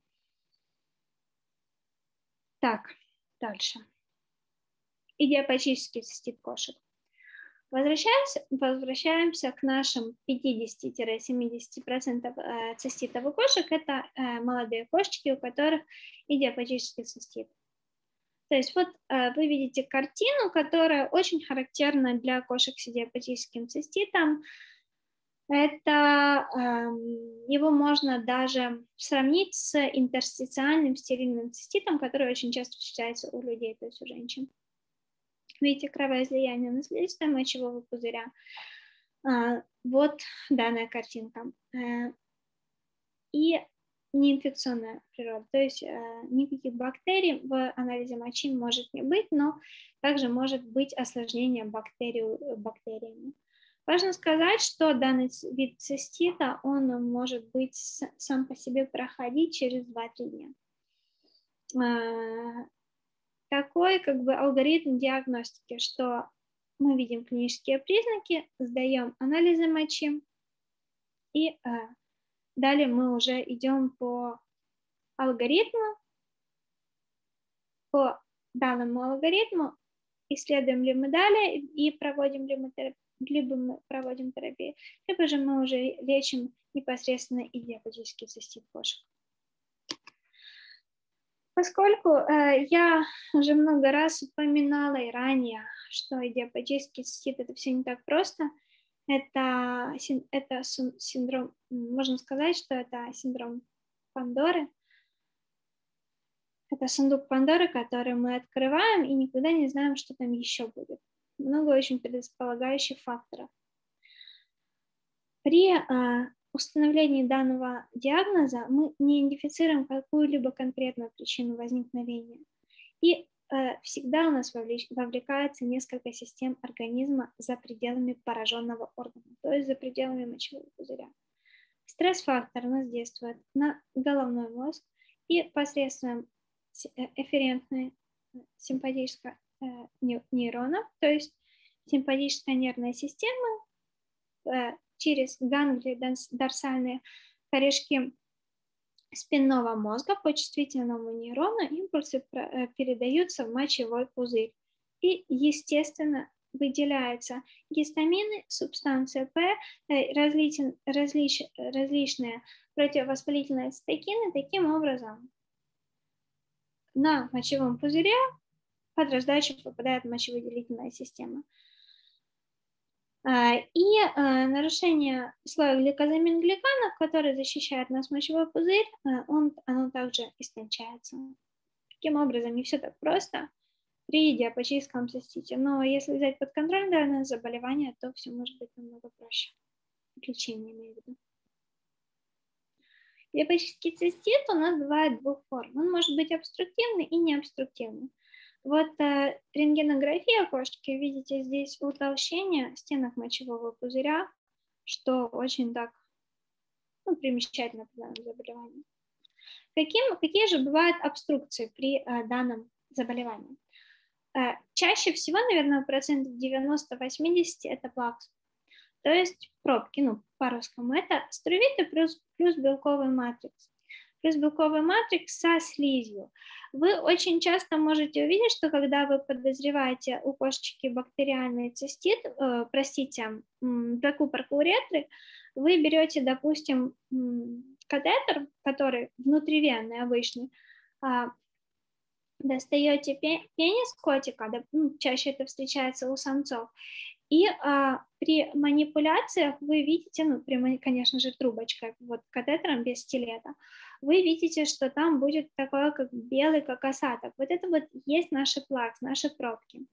Так, дальше. Идиопатический цистит кошек. Возвращаемся, возвращаемся к нашим пятидесяти-семидесяти процентам циститов у кошек. Это молодые кошечки, у которых идиопатический цистит. То есть вот вы видите картину, которая очень характерна для кошек с идиопатическим циститом. Это, его можно даже сравнить с интерстициальным стерильным циститом, который очень часто встречается у людей, то есть у женщин. Видите, кровоизлияние на слизистой мочевого пузыря. Вот данная картинка. И неинфекционная природа, то есть никаких бактерий в анализе мочи может не быть, но также может быть осложнение бактерий, бактериями. Важно сказать, что данный вид цистита, он может быть сам по себе проходить через два-три дня. Такой как бы алгоритм диагностики, что мы видим клинические признаки, сдаем анализы мочи, и далее мы уже идем по алгоритму, по данному алгоритму, исследуем ли мы далее и проводим ли мы терапию, либо мы проводим терапию, либо же мы уже лечим непосредственно идиопатический цистит кошек. Поскольку э, я уже много раз упоминала и ранее, что идиопатический цистит это все не так просто, это, это синдром, можно сказать, что это синдром Пандоры. Это сундук Пандоры, который мы открываем и никогда не знаем, что там еще будет. Много очень предрасполагающих факторов. При э, установлении данного диагноза мы не идентифицируем какую-либо конкретную причину возникновения. И э, всегда у нас вовлеч, вовлекается несколько систем организма за пределами пораженного органа, то есть за пределами мочевого пузыря. Стресс-фактор у нас действует на головной мозг и посредством эфферентной симпатической э, нейронов, то есть симпатическая нервная система э, через ганглии, дорсальные корешки спинного мозга по чувствительному нейрону импульсы передаются в мочевой пузырь. И, естественно, выделяются гистамины, субстанция П, различ, различ, различные противовоспалительные цитокины. Таким образом, на мочевом пузыре под раздачу попадает мочевыделительная система. И нарушение слоя гликозамин-гликанов, который защищает наш мочевой пузырь, он, оно также истончается. Таким образом, не все так просто при идиопатическом цистите. Но если взять под контроль данное заболевание, то все может быть намного проще. Лечение, имею в виду. Идиопатический цистит у нас бывает двух форм. Он может быть обструктивный и необструктивный. Вот э, рентгенография кошки, видите, здесь утолщение стенок мочевого пузыря, что очень так ну, примечательно при данном заболевании. Каким, какие же бывают обструкции при э, данном заболевании? Э, чаще всего, наверное, процентов девяносто-восемьдесят это плакс, то есть пробки, ну, по-русскому, это струвиты плюс, плюс белковый матрикс. Плюс белковый матрикс со слизью. Вы очень часто можете увидеть, что когда вы подозреваете у кошечки бактериальный цистит, э, простите, прокупорку уретры, вы берете, допустим, катетер, который внутривенный обычный, э, достаете пенис котика, да, ну, чаще это встречается у самцов, и а, при манипуляциях вы видите, ну, при, конечно же, трубочкой, вот катетером без стилета, вы видите, что там будет такое, как белый, как осадок. Вот это вот есть наши плакс, наши пробки.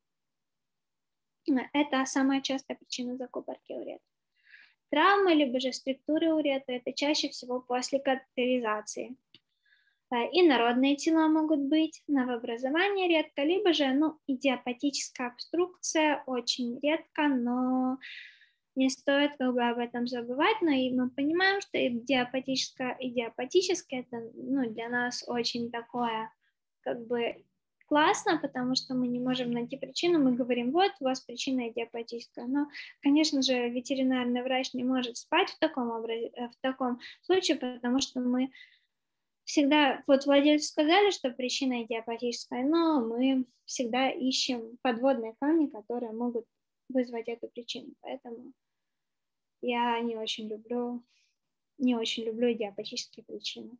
Это самая частая причина закупорки уретры. Травмы, либо же структуры уретры, это чаще всего после катетеризации. Инородные тела могут быть, новообразование редко, либо же ну, идиопатическая обструкция очень редко, но не стоит как бы об этом забывать, но и мы понимаем, что идиопатическое, идиопатическое это ну, для нас очень такое как бы классно, потому что мы не можем найти причину, мы говорим, вот у вас причина идиопатическая, но, конечно же, ветеринарный врач не может спать в таком, образе, в таком случае, потому что мы всегда, вот владельцы сказали, что причина идиопатическая, но мы всегда ищем подводные камни, которые могут вызвать эту причину. Поэтому я не очень люблю, не очень люблю идиопатические причины.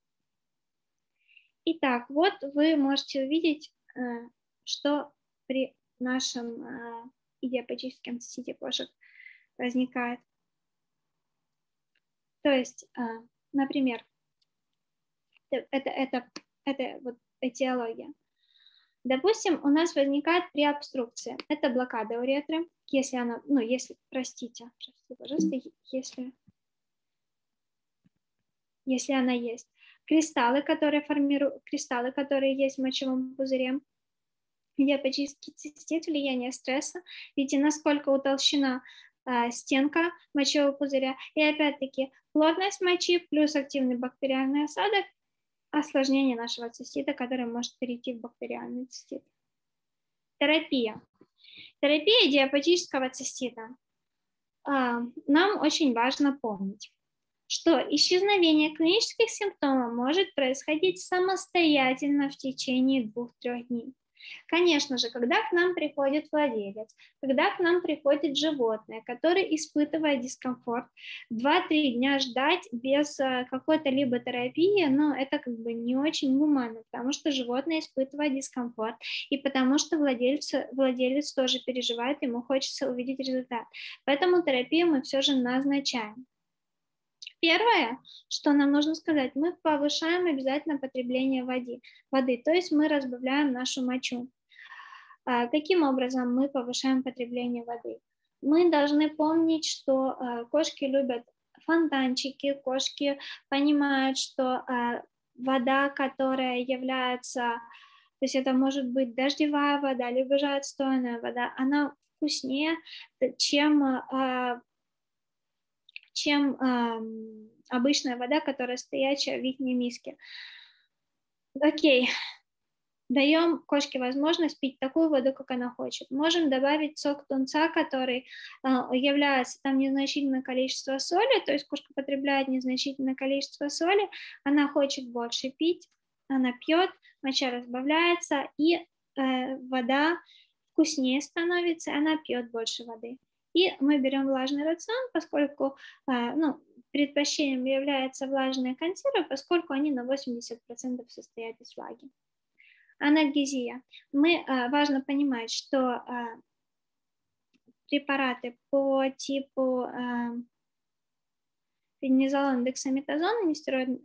Итак, вот вы можете увидеть, что при нашем идиопатическом цистите кошек возникает. То есть, например, Это, это, это вот этиология. Допустим, у нас возникает при обструкции. Это блокада уретры, если она, ну, если, простите, простите, пожалуйста, если, если она есть. Кристаллы, которые формируют, кристаллы, которые есть в мочевом пузыре. Идиопатический цистит, влияние стресса. Видите, насколько утолщена стенка мочевого пузыря. И опять-таки плотность мочи плюс активный бактериальный осадок, осложнение нашего цистита, который может перейти в бактериальный цистит. Терапия. Терапия идиопатического цистита. Нам очень важно помнить, что исчезновение клинических симптомов может происходить самостоятельно в течение двух-трёх дней. Конечно же, когда к нам приходит владелец, когда к нам приходит животное, которое испытывает дискомфорт, два-три дня ждать без какой-то либо терапии, но это как бы не очень гуманно, потому что животное испытывает дискомфорт, и потому что владелец, владелец тоже переживает, ему хочется увидеть результат. Поэтому терапию мы все же назначаем. Первое, что нам нужно сказать, мы повышаем обязательно потребление воды, воды, то есть мы разбавляем нашу мочу. Каким образом мы повышаем потребление воды? Мы должны помнить, что кошки любят фонтанчики, кошки понимают, что вода, которая является, то есть это может быть дождевая вода, либо же отстойная вода, она вкуснее, чем чем э, обычная вода, которая стоячая в их миске. Окей, даем кошке возможность пить такую воду, как она хочет. Можем добавить сок тунца, который э, является, там незначительное количество соли, то есть кошка потребляет незначительное количество соли, она хочет больше пить, она пьет, моча разбавляется, и э, вода вкуснее становится, она пьет больше воды. И мы берем влажный рацион, поскольку ну, предпочтением является влажные консервы, поскольку они на восемьдесят процентов состоят из влаги. Анальгезия. Мы, важно понимать, что препараты по типу преднизолон, дексаметазон, нестероид,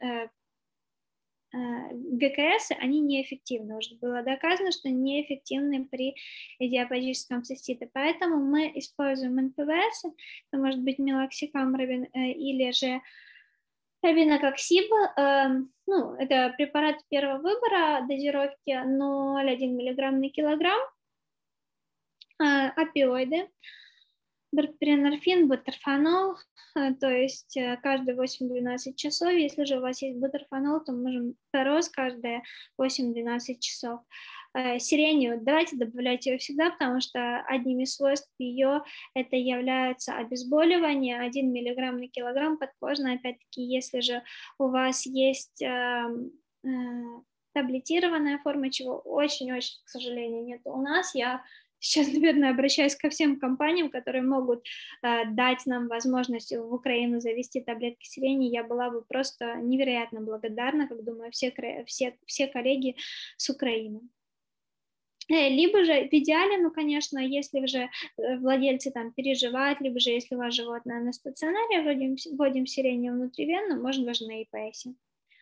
ГКС, они неэффективны. Уже было доказано, что неэффективны при идиопатическом цистите. Поэтому мы используем эн пэ вэ эс, это может быть мелоксикам или же робинококсиб. Ну, это препарат первого выбора, дозировки ноль целых одна десятая миллиграмм на килограмм. Опиоиды. Бутерфенорфин, бутерфанол, то есть каждые восемь-двенадцать часов. Если же у вас есть бутерфанол, то можем пероз каждые восемь-двенадцать часов. Сирению давайте добавлять ее всегда, потому что одним из свойств ее это является обезболивание, один миллиграмм на килограмм подкожно. Опять-таки, если же у вас есть э, э, таблетированная форма, чего очень-очень, к сожалению, нет у нас, я сейчас, наверное, обращаюсь ко всем компаниям, которые могут э, дать нам возможность в Украину завести таблетки сирени. Я была бы просто невероятно благодарна, как думаю, все, все, все коллеги с Украины. Либо же в идеале, ну, конечно, если уже владельцы там переживают, либо же если у вас животное на стационаре, вводим, вводим сирению внутривенно, можно даже на и пэ эсе.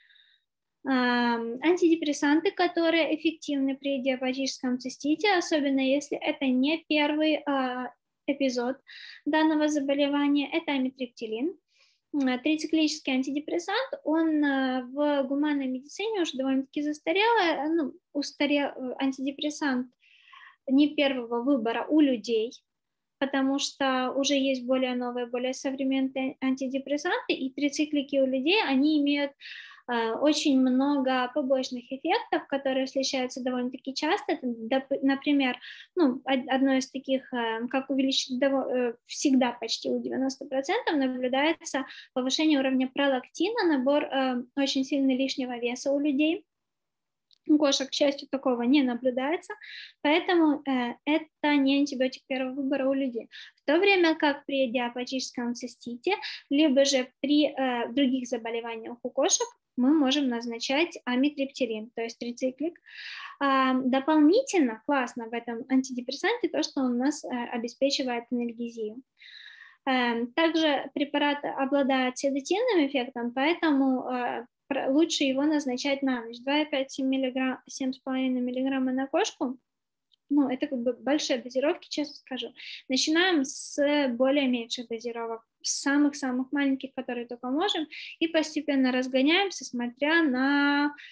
Антидепрессанты, которые эффективны при идиопатическом цистите, особенно если это не первый а, эпизод данного заболевания, это амитриптилин. Трициклический антидепрессант, он в гуманной медицине уже довольно-таки застарел, ну, устарел антидепрессант не первого выбора у людей, потому что уже есть более новые, более современные антидепрессанты, и трициклики у людей, они имеют очень много побочных эффектов, которые встречаются довольно-таки часто. Например, ну, одно из таких, как увеличить всегда почти у девяноста процентов, наблюдается повышение уровня пролактина, набор очень сильно лишнего веса у людей. У кошек, к счастью, такого не наблюдается, поэтому э, это не антибиотик первого выбора у людей. В то время как при идиопатическом цистите, либо же при э, других заболеваниях у кошек мы можем назначать амитриптилин, то есть трициклик. А, дополнительно классно в этом антидепрессанте то, что он у нас э, обеспечивает анальгезию. Э, также препарат обладает седативным эффектом, поэтому э, лучше его назначать на ночь. два и пять - семь с половиной миллиграмма на кошку. Ну, это как бы большие дозировки, честно скажу. Начинаем с более меньших дозировок, с самых-самых маленьких, которые только можем, и постепенно разгоняемся, смотря на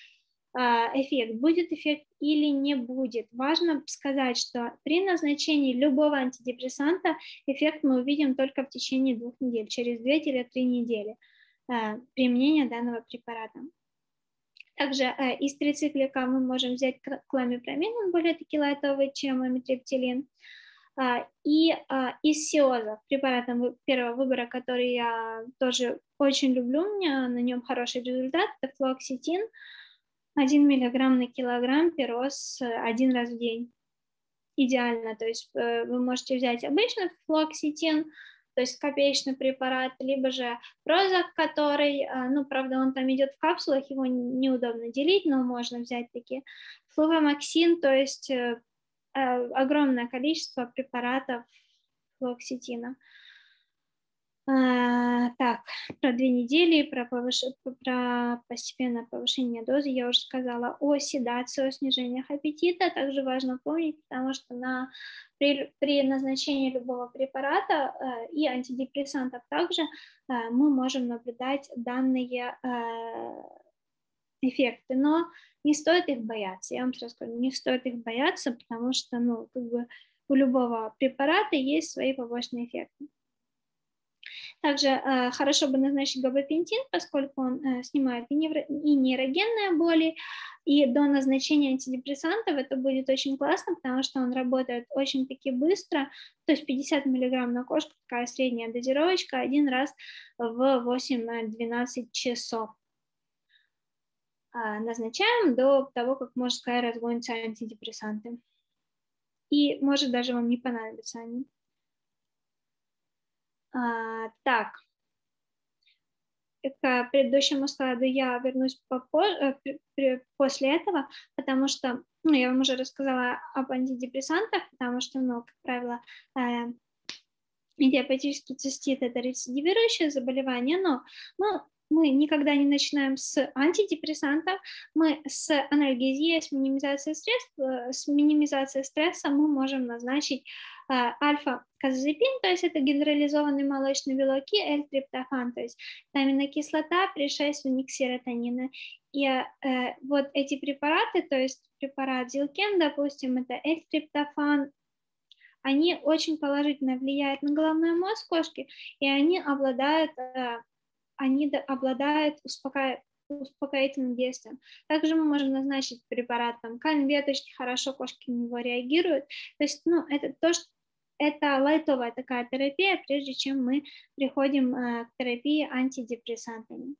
эффект, будет эффект или не будет. Важно сказать, что при назначении любого антидепрессанта эффект мы увидим только в течение двух недель, через две-три недели применения данного препарата. Также из трициклика мы можем взять кламипромин, он более-таки лайтовый, чем амитриптилин. И из сиоза, препарата первого выбора, который я тоже очень люблю, у меня на нем хороший результат, это флуоксетин, один миллиграмм на килограмм пирос один раз в день. Идеально, то есть вы можете взять обычный флуоксетин, то есть копеечный препарат, либо же прозак, который, ну, правда, он там идет в капсулах, его неудобно делить, но можно взять такие. Флувомаксин, то есть огромное количество препаратов флуоксетина. А, так, про две недели, про, повыш... про постепенное повышение дозы я уже сказала. О седации, о снижениях аппетита также важно помнить, потому что на... при... при назначении любого препарата э, и антидепрессантов также э, мы можем наблюдать данные э, эффекты, но не стоит их бояться. Я вам сразу скажу, не стоит их бояться, потому что, ну, как бы у любого препарата есть свои побочные эффекты. Также э, хорошо бы назначить габапентин, поскольку он э, снимает и, невро... и нейрогенные боли, и до назначения антидепрессантов это будет очень классно, потому что он работает очень-таки быстро, то есть пятьдесят миллиграмм на кошку, такая средняя дозировочка, один раз в восемь-двенадцать часов. Э, назначаем до того, как, можно сказать, разгонятся антидепрессанты. И может даже вам не понадобятся они. А, так, к предыдущему слайду я вернусь попозже, после этого, потому что, ну, я вам уже рассказала об антидепрессантах, потому что, ну, как правило, э, идиопатический цистит – это рецидивирующее заболевание, но, но мы никогда не начинаем с антидепрессантов, мы с анальгезией, с минимизацией стресса, с минимизацией стресса мы можем назначить э, альфа-казозепин, то есть это гидролизованный молочный белок, и L-триптофан, то есть аминокислота при шесть-феникс серотонина. И э, вот эти препараты, то есть препарат Зилкен, допустим, это L-триптофан, они очень положительно влияют на головной мозг кошки, и они обладают э, они обладают успока... успокоительным действием. Также мы можем назначить препарат там, калий веточки, хорошо кошки на него реагируют. То есть, ну, это то, что это лайтовая такая терапия, прежде чем мы приходим э, к терапии антидепрессантами.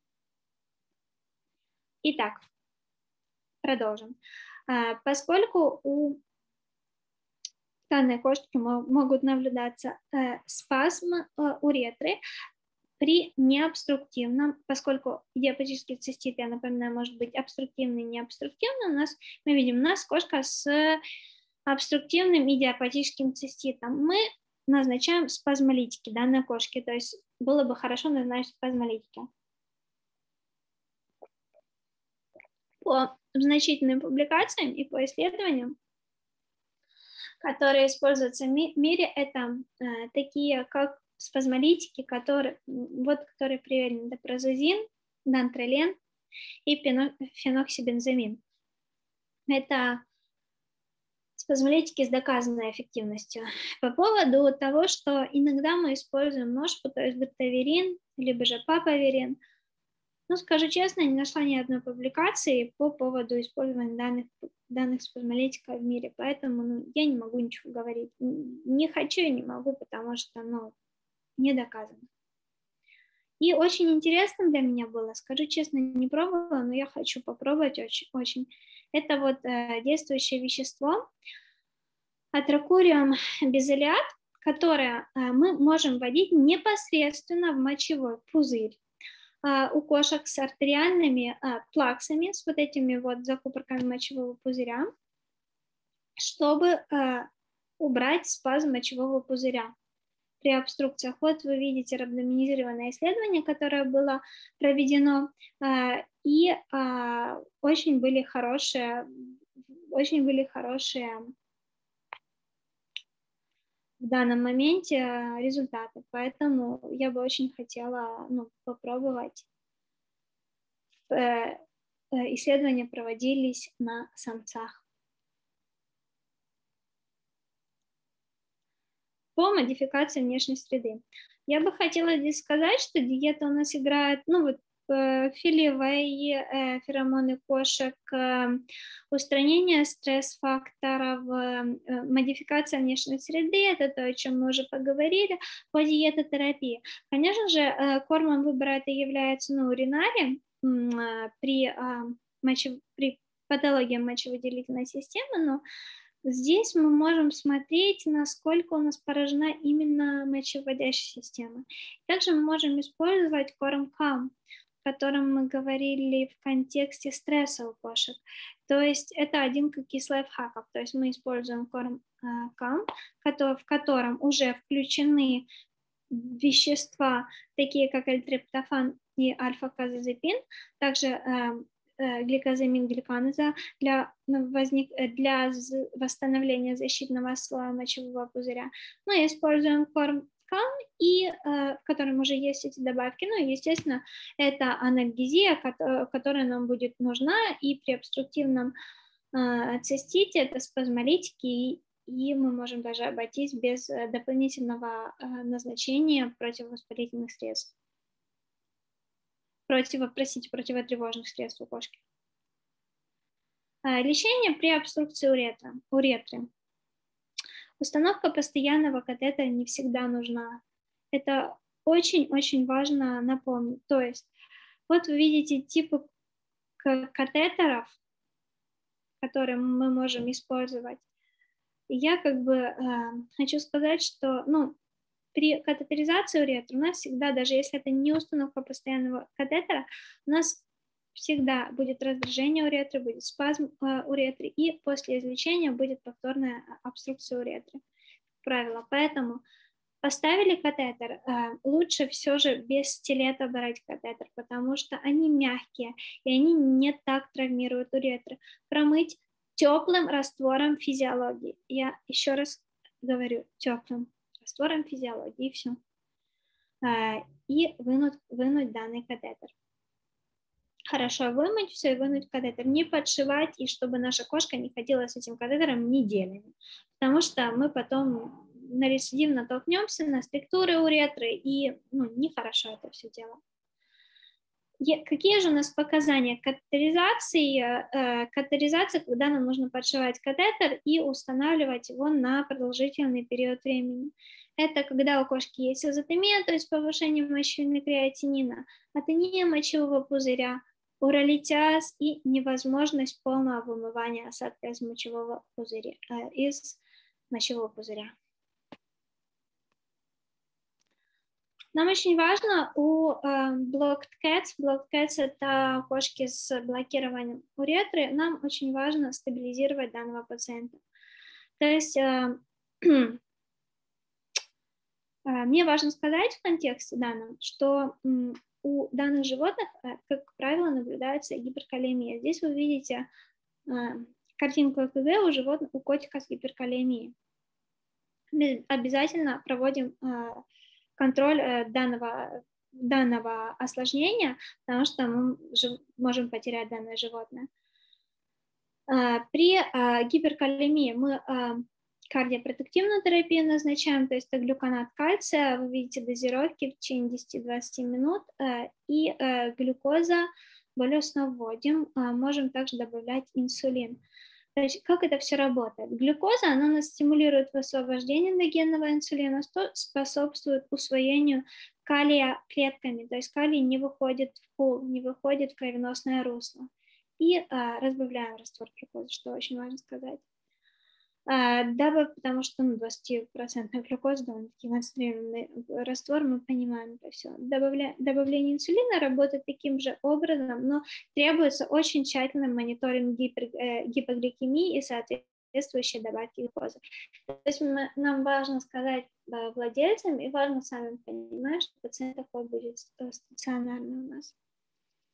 Итак, продолжим. Э, поскольку у данной кошки могут наблюдаться э, спазмы э, уретры, при необструктивном, поскольку идиопатический цистит, я напоминаю, может быть обструктивный, необструктивный, у нас, мы видим, у нас кошка с обструктивным идиопатическим циститом. Мы назначаем спазмолитики данной кошки, то есть было бы хорошо назначить спазмолитики. По значительным публикациям и по исследованиям, которые используются в мире, это э, такие, как спазмолитики, которые, вот, которые проверены, это прозазин, дантролен и феноксибензамин. Это спазмолитики с доказанной эффективностью. По поводу того, что иногда мы используем ножку, то есть доптаверин, либо же папаверин, ну, скажу честно, не нашла ни одной публикации по поводу использования данных, данных спазмолитиков в мире, поэтому ну, я не могу ничего говорить. Не хочу и не могу, потому что, ну, не доказано. И очень интересно для меня было, скажу честно, не пробовала, но я хочу попробовать очень. очень. Это вот э, действующее вещество атракуриум базилиат, которое э, мы можем вводить непосредственно в мочевой пузырь э, у кошек с артериальными э, плаксами, с вот этими вот закупорками мочевого пузыря, чтобы э, убрать спазм мочевого пузыря при обструкциях. Вот вы видите рандомизированное исследование, которое было проведено, и очень были хорошие, очень были хорошие в данном моменте результаты. Поэтому я бы очень хотела ну, попробовать исследования проводились на самцах. По модификации внешней среды. Я бы хотела здесь сказать, что диета у нас играет, ну вот, филевые э, феромоны кошек, э, устранение стресс-факторов, э, модификация внешней среды, это то, о чем мы уже поговорили, по диетотерапии. Конечно же, э, кормом выбора это является ну, уринарий э, при, э, мочев... при патологии мочевыделительной системы, но здесь мы можем смотреть, насколько у нас поражена именно мочевыводящая система. Также мы можем использовать корм кам, о котором мы говорили в контексте стресса у кошек. То есть это один из лайфхаков. То есть мы используем корм кам, в котором уже включены вещества, такие как альтриптофан и альфа-казозепин, также гликозамин, гликаноза для, возник, для восстановления защитного слоя мочевого пузыря. Мы используем корм кам, и, э, в котором уже есть эти добавки. Ну, естественно, это анальгезия, которая, которая нам будет нужна, и при обструктивном э, цистите это спазмолитики, и, и мы можем даже обойтись без дополнительного э, назначения противовоспалительных средств. Против, простите, противотревожных средств у кошки. Лечение при обструкции уретры. уретры. Установка постоянного катетера не всегда нужна. Это очень-очень важно напомнить. То есть, вот вы видите типы катетеров, которые мы можем использовать. И я как бы э, хочу сказать, что ну, при катетеризации уретры у нас всегда, даже если это не установка постоянного катетера, у нас всегда будет раздражение уретры, будет спазм э, уретры, и после излечения будет повторная обструкция уретры, как правило. Поэтому поставили катетер, э, лучше все же без стилета брать катетер, потому что они мягкие, и они не так травмируют уретры. Промыть теплым раствором физиологии. Я еще раз говорю, теплым раствором физиологии, и все. И вынуть, вынуть данный катетер. Хорошо вымыть все и вынуть катетер. Не подшивать, и чтобы наша кошка не ходила с этим катетером неделями. Потому что мы потом на рецидив натолкнемся, на структуры уретры, и ну, нехорошо это все дело. Какие же у нас показания катетеризации? Катетеризация, когда нам нужно подшивать катетер и устанавливать его на продолжительный период времени. Это когда у кошки есть азотемия, то есть повышение мочевины креатинина, атония мочевого пузыря, уролитиаз и невозможность полного вымывания осадка из мочевого пузыря, из мочевого пузыря. Нам очень важно у э, blocked cats, blocked cats это кошки с блокированием уретры, нам очень важно стабилизировать данного пациента. То есть э, э, мне важно сказать в контексте данном, что э, у данных животных, э, как правило, наблюдается гиперкалемия. Здесь вы видите э, картинку ЭКГ у животных, у котика с гиперкалемией. Мы обязательно проводим э, контроль э, данного, данного осложнения, потому что мы можем потерять данное животное. Э, при э, гиперкалемии мы э, кардиопротективную терапию назначаем, то есть это глюконат кальция, вы видите дозировки в течение десяти-двадцати минут, э, и э, глюкоза болезненно вводим, э, можем также добавлять инсулин. То есть как это все работает? Глюкоза, она нас стимулирует высвобождение эндогенного инсулина, что способствует усвоению калия клетками, то есть калий не выходит в пул, не выходит в кровеносное русло. И а, разбавляем раствор глюкозы, что очень важно сказать. А, дабы, потому что ну, двадцать процентов глюкозы, довольно-таки концентрированный раствор, мы понимаем это все. Добавля... Добавление инсулина работает таким же образом, но требуется очень тщательный мониторинг гипер... э, гипогликемии и соответствующие добавки глюкозы. То есть мы, нам важно сказать э, владельцам, и важно самим понимать, что пациент такой будет стационарный у нас.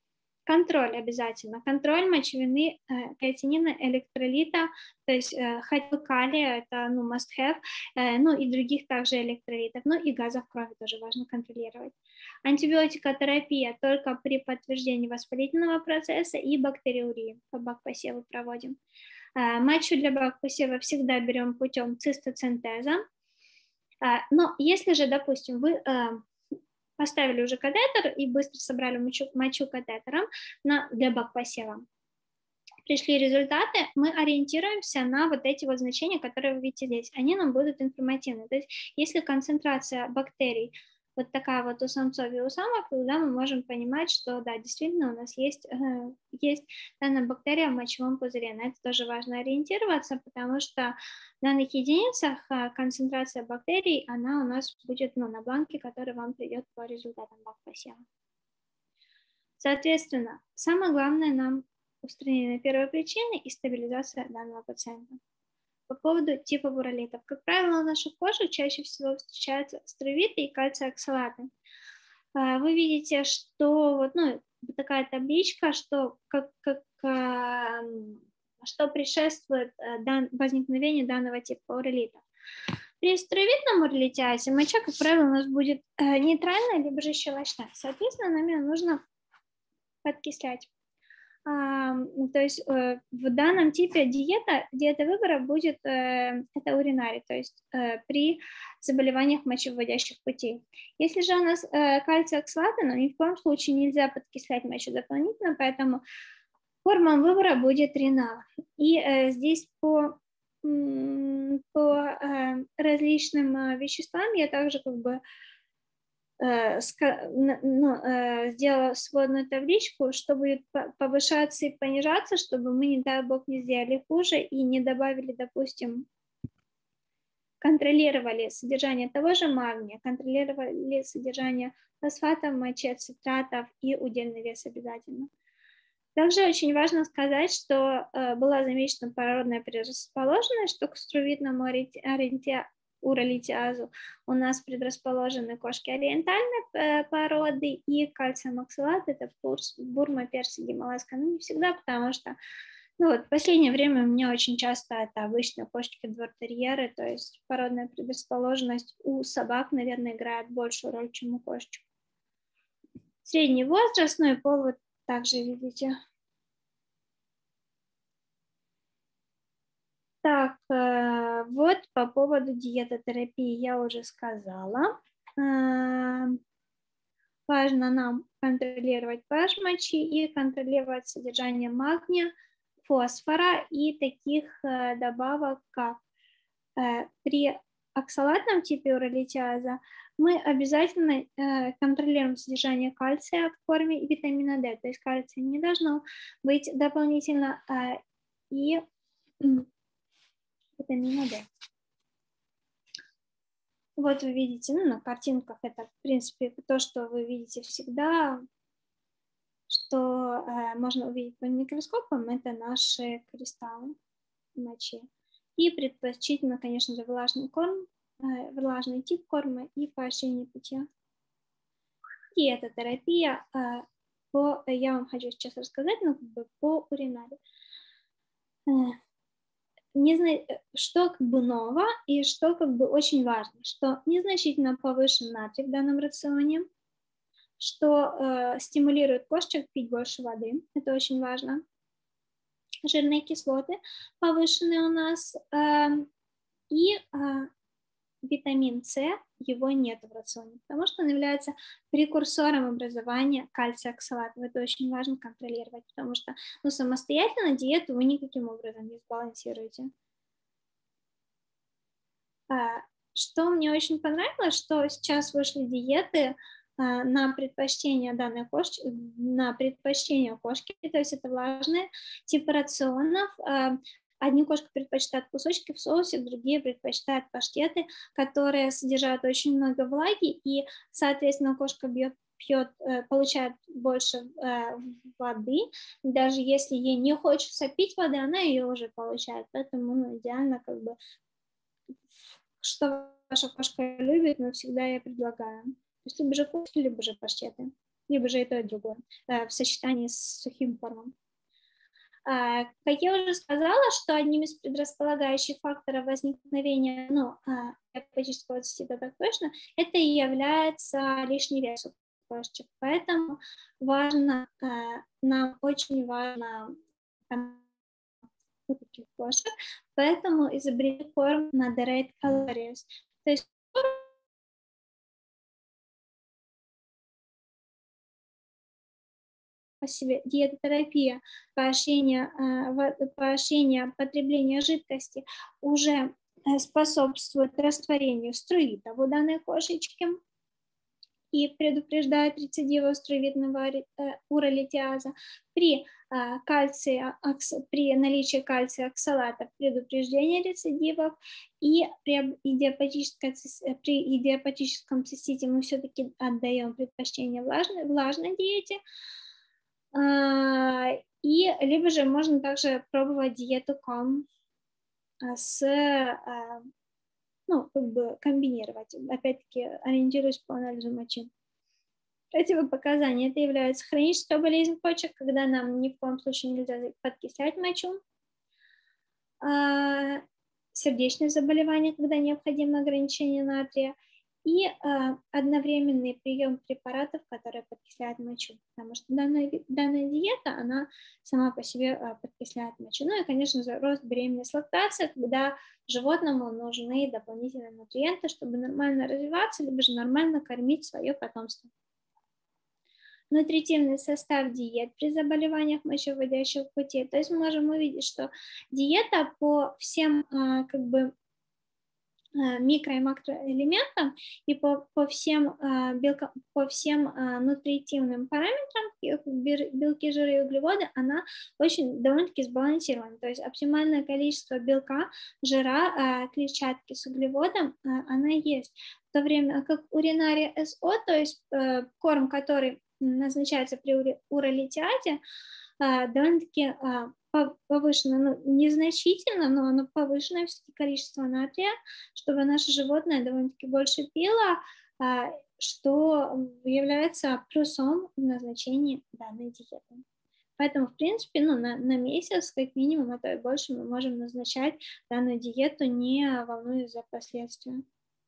контроль обязательно. Контроль мочевины, э, креатинина, электролита, то есть э, хотя бы калия, это ну, must have, э, ну и других также электролитов, ну и газов крови тоже важно контролировать. Антибиотикотерапия только при подтверждении воспалительного процесса и бактериурии. По бак-посеву проводим. Э, мочу для бак-посева всегда берем путем цистоцентеза. Э, но если же, допустим, вы... Э, поставили уже катетер и быстро собрали мочу, мочу катетером на, для бак-посева. Пришли результаты, мы ориентируемся на вот эти вот значения, которые вы видите здесь. Они нам будут информативны. То есть если концентрация бактерий вот такая вот у самцов и у самок, тогда мы можем понимать, что да, действительно у нас есть, э, есть данная бактерия в мочевом пузыре. На это тоже важно ориентироваться, потому что в данных единицах э, концентрация бактерий, она у нас будет ну, на бланке, который вам придет по результатам бак-посева. Соответственно, самое главное нам устранение первой причины и стабилизация данного пациента. По поводу типа уролитов. Как правило, в наших кожах чаще всего встречаются струвиты и кальциоксалаты. Вы видите, что вот, ну, такая табличка, что, как, как, что предшествует возникновению данного типа уролитов. При струвитном уролитиазе моча, как правило, у нас будет нейтральная, либо же щелочная. Соответственно, нам ее нужно подкислять. Uh, то есть uh, в данном типе диета, диета выбора будет, uh, это уринарий, то есть uh, при заболеваниях мочевыводящих путей. Если же у нас uh, кальциоксалаты, но ни в коем случае нельзя подкислять мочу дополнительно, поэтому форма выбора будет ренал. И uh, здесь по, um, по uh, различным uh, веществам я также как бы Ну, сделала сводную табличку, что будет повышаться и понижаться, чтобы мы, не дай бог, не сделали хуже и не добавили, допустим, контролировали содержание того же магния, контролировали содержание фосфатов, мочи, цитратов и удельный вес обязательно. Также очень важно сказать, что была замечена породная предрасположенность, что к струвитному ориентиру уролитиазу у нас предрасположены кошки ориентальной породы и кальциум оксалат, это Бурма, персик, гималайская, но не всегда, потому что ну вот, в последнее время у меня очень часто это обычные кошки двор-терьеры, то есть породная предрасположенность у собак, наверное, играет большую роль, чем у кошечек. Средний возраст, ну и пол вы также видите. Так, вот по поводу диетотерапии я уже сказала. Важно нам контролировать pH мочи и контролировать содержание магния, фосфора и таких добавок, как при оксалатном типе уролитиаза мы обязательно контролируем содержание кальция в форме и витамина D, то есть кальция не должно быть дополнительно и витамина D. Вот вы видите, ну, на картинках это, в принципе, то, что вы видите всегда, что э, можно увидеть под микроскопом, это наши кристаллы мочи. И предпочтительно, конечно же, влажный корм, э, влажный тип корма и поощрение питья. Диетотерапия, э, по, я вам хочу сейчас рассказать, ну, как бы по уринаре. Э, Не знаю, что как бы ново и что как бы очень важно, что незначительно повышен натрий в данном рационе, что э, стимулирует кошечек пить больше воды, это очень важно. Жирные кислоты повышены у нас, э, и э, витамин С, его нет в рационе, потому что он является прекурсором образования кальция-оксалатов. Это очень важно контролировать, потому что ну, самостоятельно диету вы никаким образом не сбалансируете. Что мне очень понравилось, что сейчас вышли диеты на предпочтение данной кошки, на предпочтение кошки, то есть это влажные типы рационов. Одни кошки предпочитают кусочки в соусе, другие предпочитают паштеты, которые содержат очень много влаги, и, соответственно, кошка бьет, пьет, получает больше воды. Даже если ей не хочется пить воды, она ее уже получает. Поэтому ну, идеально, как бы, что ваша кошка любит, но всегда я предлагаю. То есть либо же кошки, либо же паштеты. либо же это другое в сочетании с сухим кормом. Как я уже сказала, что одним из предрасполагающих факторов возникновения ну, диабетического цистита, так точно, это и является лишний вес у кошечек. Поэтому важно, нам очень важно у таких кошек, поэтому изобрели корм Moderate Calories. То есть по себе диетотерапия, поощрение, поощрение потребления жидкости уже способствует растворению струитов у данной кошечки и предупреждает рецидивы струевидного уролитиаза. При, кальции, при наличии кальция оксалата предупреждение рецидивов, и при идиопатическом, при идиопатическом цистите мы все-таки отдаем предпочтение влажной, влажной диете. И либо же можно также пробовать диету ком с, ну, как бы комбинировать, опять-таки ориентируясь по анализу мочи. Противопоказания: это является хроническая болезнь почек, когда нам ни в коем случае нельзя подкислять мочу, сердечные заболевания, когда необходимо ограничение натрия, и э, одновременный прием препаратов, которые подкисляют мочу, потому что данная, данная диета, она сама по себе э, подкисляет мочу. Ну и, конечно, рост, беременность, лактация, когда животному нужны дополнительные нутриенты, чтобы нормально развиваться, либо же нормально кормить свое потомство. Нутритивный состав диет при заболеваниях мочевыводящих путей. То есть мы можем увидеть, что диета по всем э, как бы микро- и макроэлементам и по, по, всем, белка, по всем нутритивным параметрам, белки, жиры и углеводы, она очень довольно-таки сбалансирована. То есть оптимальное количество белка, жира, клетчатки с углеводом, она есть. В то время как уринария СО, то есть корм, который назначается при уролитиазе, довольно-таки повышено, ну, незначительно, но оно повышенное все-таки количество натрия, чтобы наше животное довольно-таки больше пило, что является плюсом в назначении данной диеты. Поэтому, в принципе, ну, на, на месяц, как минимум, а то и больше, мы можем назначать данную диету, не волнуясь за последствия.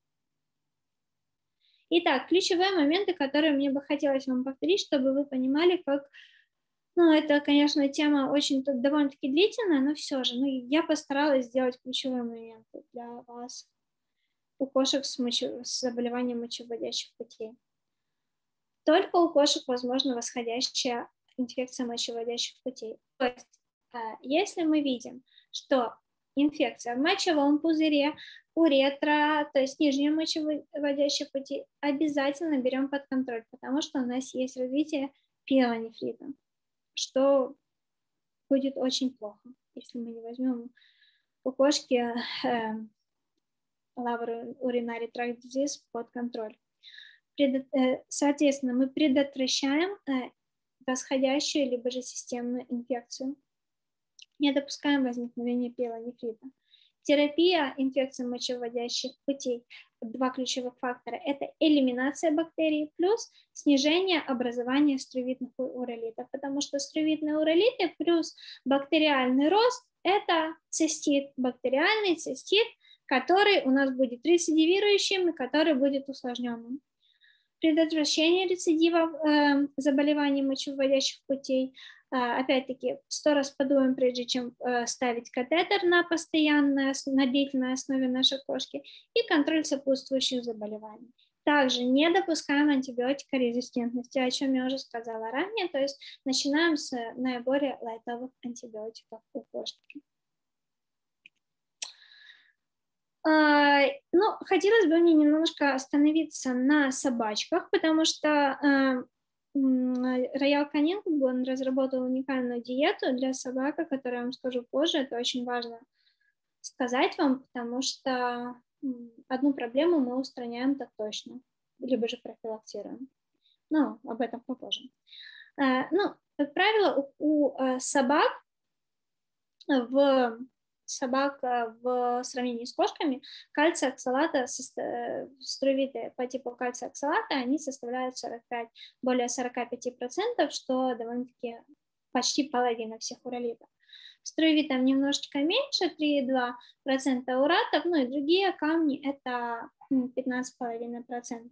Итак, ключевые моменты, которые мне бы хотелось вам повторить, чтобы вы понимали, как... Ну, это, конечно, тема очень довольно-таки длительная, но все же, ну, я постаралась сделать ключевые моменты для вас у кошек с, моче... с заболеванием мочевыводящих путей. Только у кошек возможна восходящая инфекция мочевыводящих путей. То есть, если мы видим, что инфекция в мочевом пузыре, уретра, то есть нижние мочевыводящие пути, обязательно берем под контроль, потому что у нас есть развитие пиелонефрита, что будет очень плохо, если мы не возьмем у кошки э, Lower Urinary Tract Disease под контроль. Пред, э, соответственно, мы предотвращаем э, расходящую либо же системную инфекцию, не допускаем возникновения пиелонефрита. Терапия инфекций мочевыводящих путей, два ключевых фактора, это элиминация бактерий плюс снижение образования струевидных уролитов, потому что струевидные уролиты плюс бактериальный рост – это цистит, бактериальный цистит, который у нас будет рецидивирующим и который будет усложненным. Предотвращение рецидивов э, заболеваний мочевыводящих путей. Э, опять-таки, сто раз подумаем, прежде чем э, ставить катетер на постоянной, на длительной основе нашей кошки, и контроль сопутствующих заболеваний. Также не допускаем антибиотикорезистентности, о чем я уже сказала ранее, то есть начинаем с наиболее лайтовых антибиотиков у кошки. Ну, хотелось бы мне немножко остановиться на собачках, потому что Роял Канин, он разработал уникальную диету для собак, о которой я вам скажу позже. Это очень важно сказать вам, потому что одну проблему мы устраняем так точно, либо же профилактируем. Но об этом попозже. Ну, как правило, у, у собак в собак в сравнении с кошками, кальция оксалата, струвиты по типу кальция оксалата, они составляют сорок пять, более сорок пять процентов, что довольно-таки почти половина всех уролитов. Струвитом немножечко меньше, три и два десятых процента уратов, ну и другие камни это пятнадцать и пять десятых процента.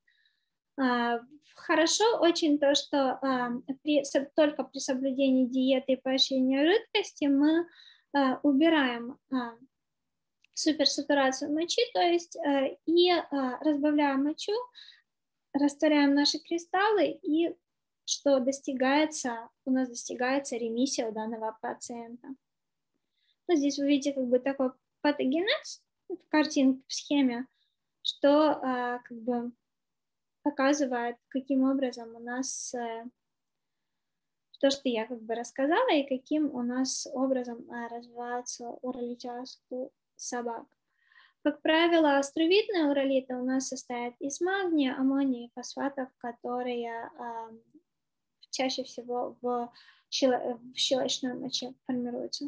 Хорошо очень то, что при, только при соблюдении диеты и поощрения жидкости мы убираем суперсатурацию мочи, то есть и разбавляем мочу, растворяем наши кристаллы, и что достигается, у нас достигается ремиссия у данного пациента. Ну, здесь вы видите как бы такой патогенез в картинке, в схеме, что как бы показывает, каким образом у нас то, что я как бы рассказала, и каким у нас образом развивается уролитиаз у собак. Как правило, струвитные уролиты у нас состоят из магния, аммония и фосфатов, которые э, чаще всего в, щел- в щелочной моче формируются.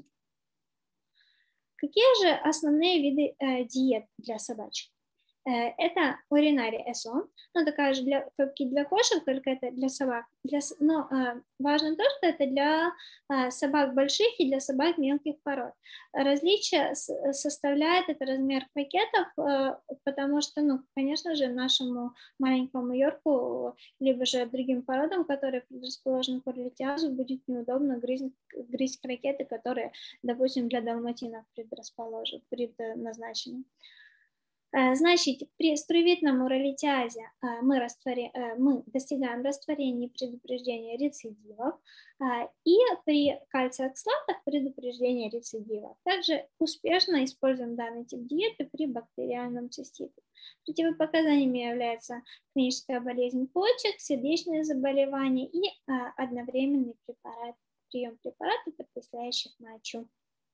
Какие же основные виды э, диет для собачек? Это уринарий эсон, ну такая же, для, как и для кошек, только это для собак. Для, но э, важно то, что это для э, собак больших и для собак мелких пород. Различие с, составляет это размер пакетов, э, потому что, ну, конечно же, нашему маленькому йорку, либо же другим породам, которые предрасположены к уролитиазу, будет неудобно грызть, грызть пакеты, которые, допустим, для далматинов предрасположены, предназначены. Значит, при струвитном уролитиазе мы, растворе... мы достигаем растворения и предупреждения рецидивов, и при кальциоксалатах предупреждения рецидивов. Также успешно используем данный тип диеты при бактериальном цистите. Противопоказаниями являются хроническая болезнь почек, сердечные заболевания и одновременный препарат, прием препаратов, окисляющих мочу.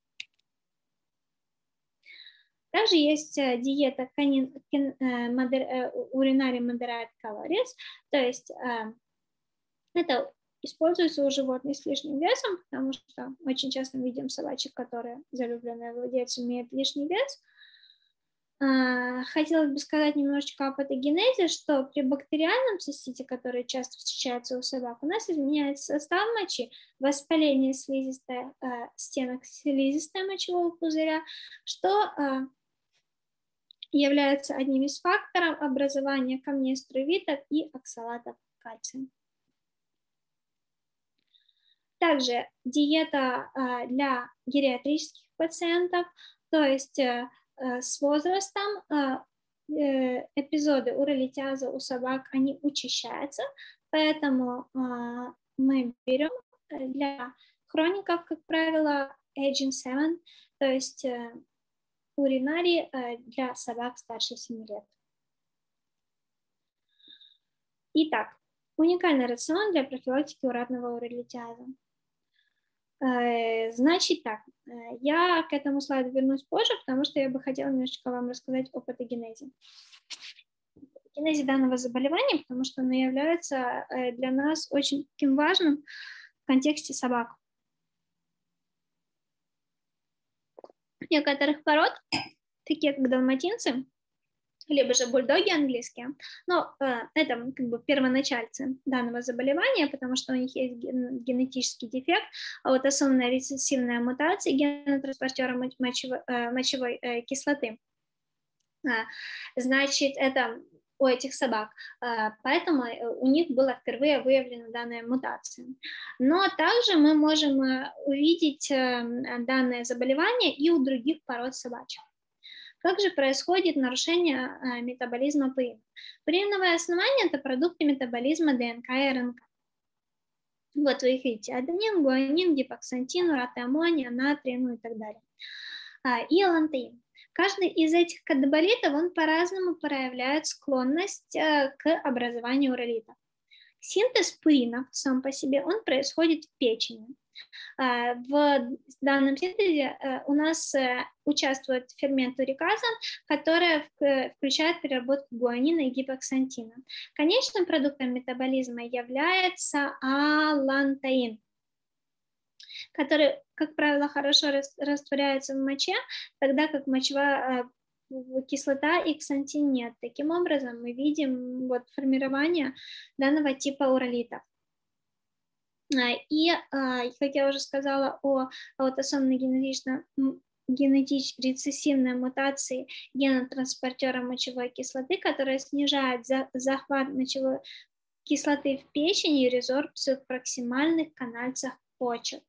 Также есть диета уринарий модерат калорис, то есть это используется у животных с лишним весом, потому что очень часто мы видим собачек, которые залюбленные владельцы имеют лишний вес. Хотелось бы сказать немножечко о патогенезе, что при бактериальном цистите, который часто встречается у собак, у нас изменяется состав мочи, воспаление слизистой, стенок слизистой мочевого пузыря, что является одним из факторов образования камней струвитов и оксалатов кальция. Также диета для гериатрических пациентов, то есть с возрастом эпизоды уролитиаза у собак, они учащаются, поэтому мы берем для хроников, как правило, aging семь, то есть уринарий для собак старше семи лет. Итак, уникальный рацион для профилактики уратного уролитиаза. Значит так, я к этому слайду вернусь позже, потому что я бы хотела немножечко вам рассказать о патогенезе. Патогенезе данного заболевания, потому что оно является для нас очень таким важным в контексте собак. Некоторых пород, такие как далматинцы, либо же бульдоги английские, но э, это как бы первоначальцы данного заболевания, потому что у них есть ген, генетический дефект, аутосомная рецессивная мутация генотранспортера мочевой, э, мочевой э, кислоты. А, значит, это у этих собак, э, поэтому у них была впервые выявлена данная мутация. Но также мы можем увидеть э, данное заболевание и у других пород собачек. Как же происходит нарушение э, метаболизма пурина? Пуриновое основание – это продукты метаболизма ДНК и РНК. Вот вы их видите: аденин, гуанин, гипоксантин, ураты аммония, натрий, ну и так далее. А, и алантеин. Каждый из этих катаболитов, он по-разному проявляет склонность э, к образованию уролита. Синтез пуринов сам по себе, он происходит в печени. В данном синтезе у нас участвует фермент уриказа, который включает переработку гуанина и гипоксантина. Конечным продуктом метаболизма является алантеин. который, как правило, хорошо растворяется в моче, тогда как мочевая кислота и ксантин нет. Таким образом, мы видим вот формирование данного типа уролитов. И, как я уже сказала, о аутосомной генетично генетически-рецессивной мутации гена транспортера мочевой кислоты, которая снижает за, захват мочевой кислоты в печени и резорбцию в проксимальных канальцах почек.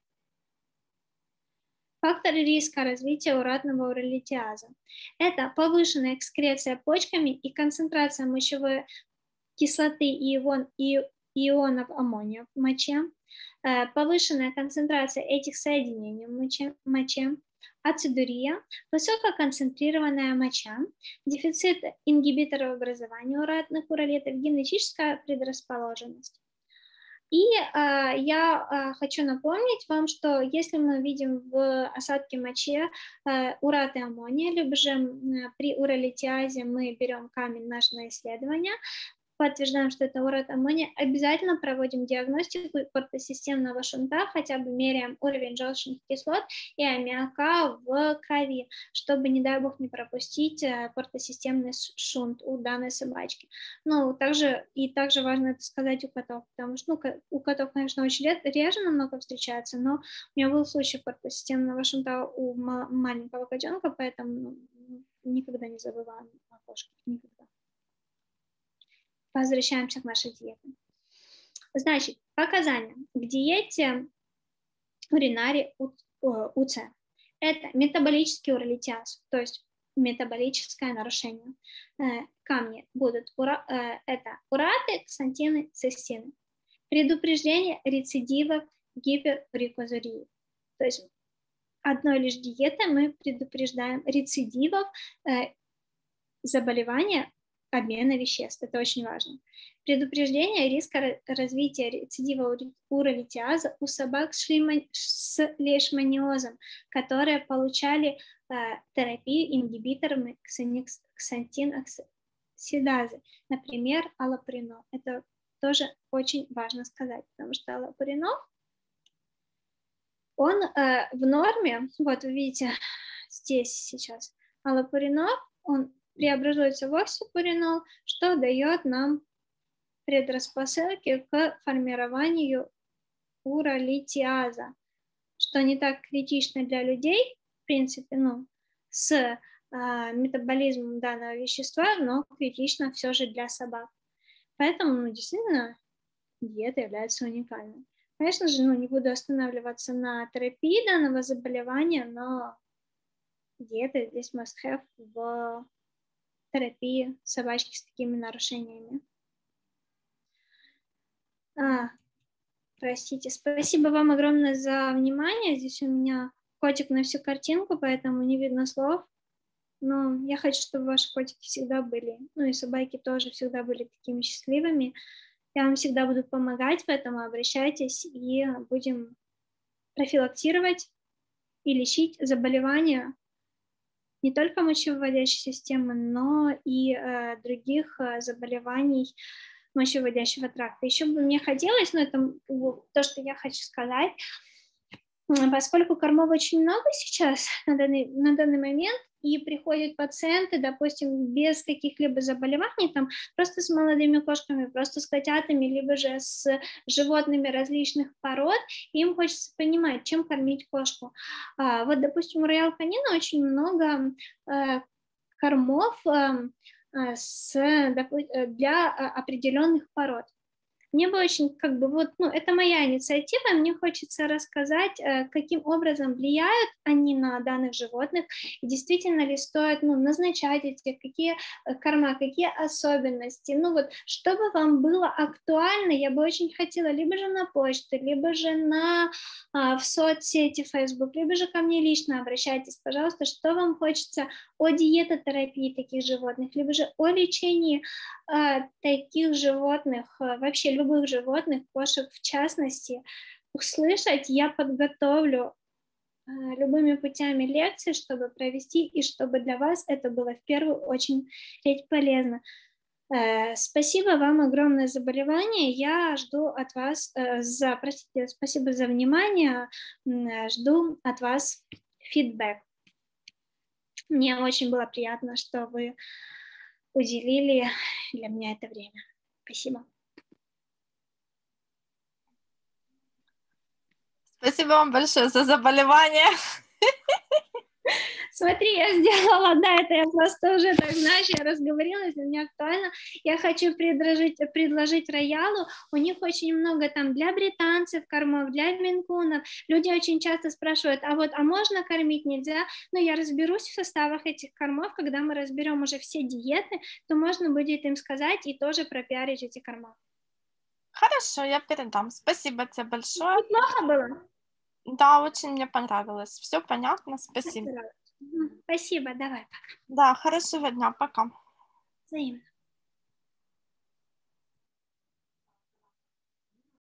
Факторы риска развития уратного уролитиаза – это повышенная экскреция почками и концентрация мочевой кислоты и, ион, и ионов аммония в моче, повышенная концентрация этих соединений в моче, моче ацидурия, высококонцентрированная моча, дефицит ингибиторов образования уратных уролитов, генетическая предрасположенность. И э, я э, хочу напомнить вам, что если мы видим в осадке мочи э, урат и аммония, либо же э, при уролитиазе мы берем камень наш на исследование, подтверждаем, что это урат аммония, обязательно проводим диагностику портосистемного шунта, хотя бы меряем уровень желчных кислот и аммиака в крови, чтобы, не дай бог, не пропустить портосистемный шунт у данной собачки. Ну, также, и также важно это сказать у котов, потому что ну, у котов, конечно, очень реже намного встречается, но у меня был случай портосистемного шунта у маленького котенка, поэтому ну, никогда не забываем о кошках, никогда. Возвращаемся к нашей диете. Значит, показания к диете уринари УЦ. Это метаболический уролитиаз, то есть метаболическое нарушение. Камни будут, это ураты, ксантины, цистины. Предупреждение рецидивов гиперурикозурии. То есть одной лишь диетой мы предупреждаем рецидивов заболевания обмена веществ. Это очень важно. Предупреждение риска развития рецидива уролитиаза у собак с лейшманиозом, которые получали э, терапию ингибиторами ксантиноксидазы, например, аллопуринол. Это тоже очень важно сказать, потому что аллопуринол, он э, в норме, вот вы видите здесь сейчас, аллопуринол, он преобразуется в оксипуринол, что дает нам предрасположенности к формированию уролитиаза, что не так критично для людей, в принципе, ну, с э, метаболизмом данного вещества, но критично все же для собак. Поэтому, ну, действительно, диета является уникальной. Конечно же, ну, не буду останавливаться на терапии данного заболевания, но диета здесь must have в терапии собачки с такими нарушениями. А, простите, спасибо вам огромное за внимание. Здесь у меня котик на всю картинку, поэтому не видно слов. Но я хочу, чтобы ваши котики всегда были, ну и собаки тоже всегда были такими счастливыми. Я вам всегда буду помогать, поэтому обращайтесь и будем профилактировать и лечить заболевания не только мочевыводящей системы, но и э, других э, заболеваний мочевыводящего тракта. Еще бы мне хотелось, но это то, что я хочу сказать, поскольку кормов очень много сейчас на данный, на данный момент, и приходят пациенты, допустим, без каких-либо заболеваний, там, просто с молодыми кошками, просто с котятами, либо же с животными различных пород, и им хочется понимать, чем кормить кошку. А, вот, допустим, у Роял Канина очень много э, кормов э, с, для определенных пород. Мне бы очень, как бы, вот, ну, это моя инициатива, мне хочется рассказать, каким образом влияют они на данных животных, и действительно ли стоит, ну, назначать эти, какие корма, какие особенности, ну, вот, чтобы вам было актуально, я бы очень хотела либо же на почту, либо же на, в соцсети Facebook, либо же ко мне лично обращайтесь, пожалуйста, что вам хочется о диетотерапии таких животных, либо же о лечении э, таких животных, э, вообще любых животных, кошек в частности, услышать, я подготовлю э, любыми путями лекции, чтобы провести, и чтобы для вас это было в первую очередь полезно. Э, Спасибо вам огромное за заболевание. Я жду от вас, э, за, простите, спасибо за внимание. М, э, Жду от вас фидбэк. Мне очень было приятно, что вы уделили для меня это время. Спасибо. Спасибо вам большое за заболевание. Смотри, я сделала, да, это я просто уже, так знаешь, я разговорилась, для меня актуально. Я хочу предложить, предложить Роялу, у них очень много там для британцев кормов, для минкунов. Люди очень часто спрашивают, а вот, а можно кормить, нельзя? Но я разберусь в составах этих кормов, когда мы разберем уже все диеты, то можно будет им сказать и тоже пропиарить эти корма. Хорошо, я передам. Спасибо тебе большое. Неплохо было? Да, очень мне понравилось. Все понятно, спасибо. Спасибо, давай. Да, хорошего дня, пока. Взаимно.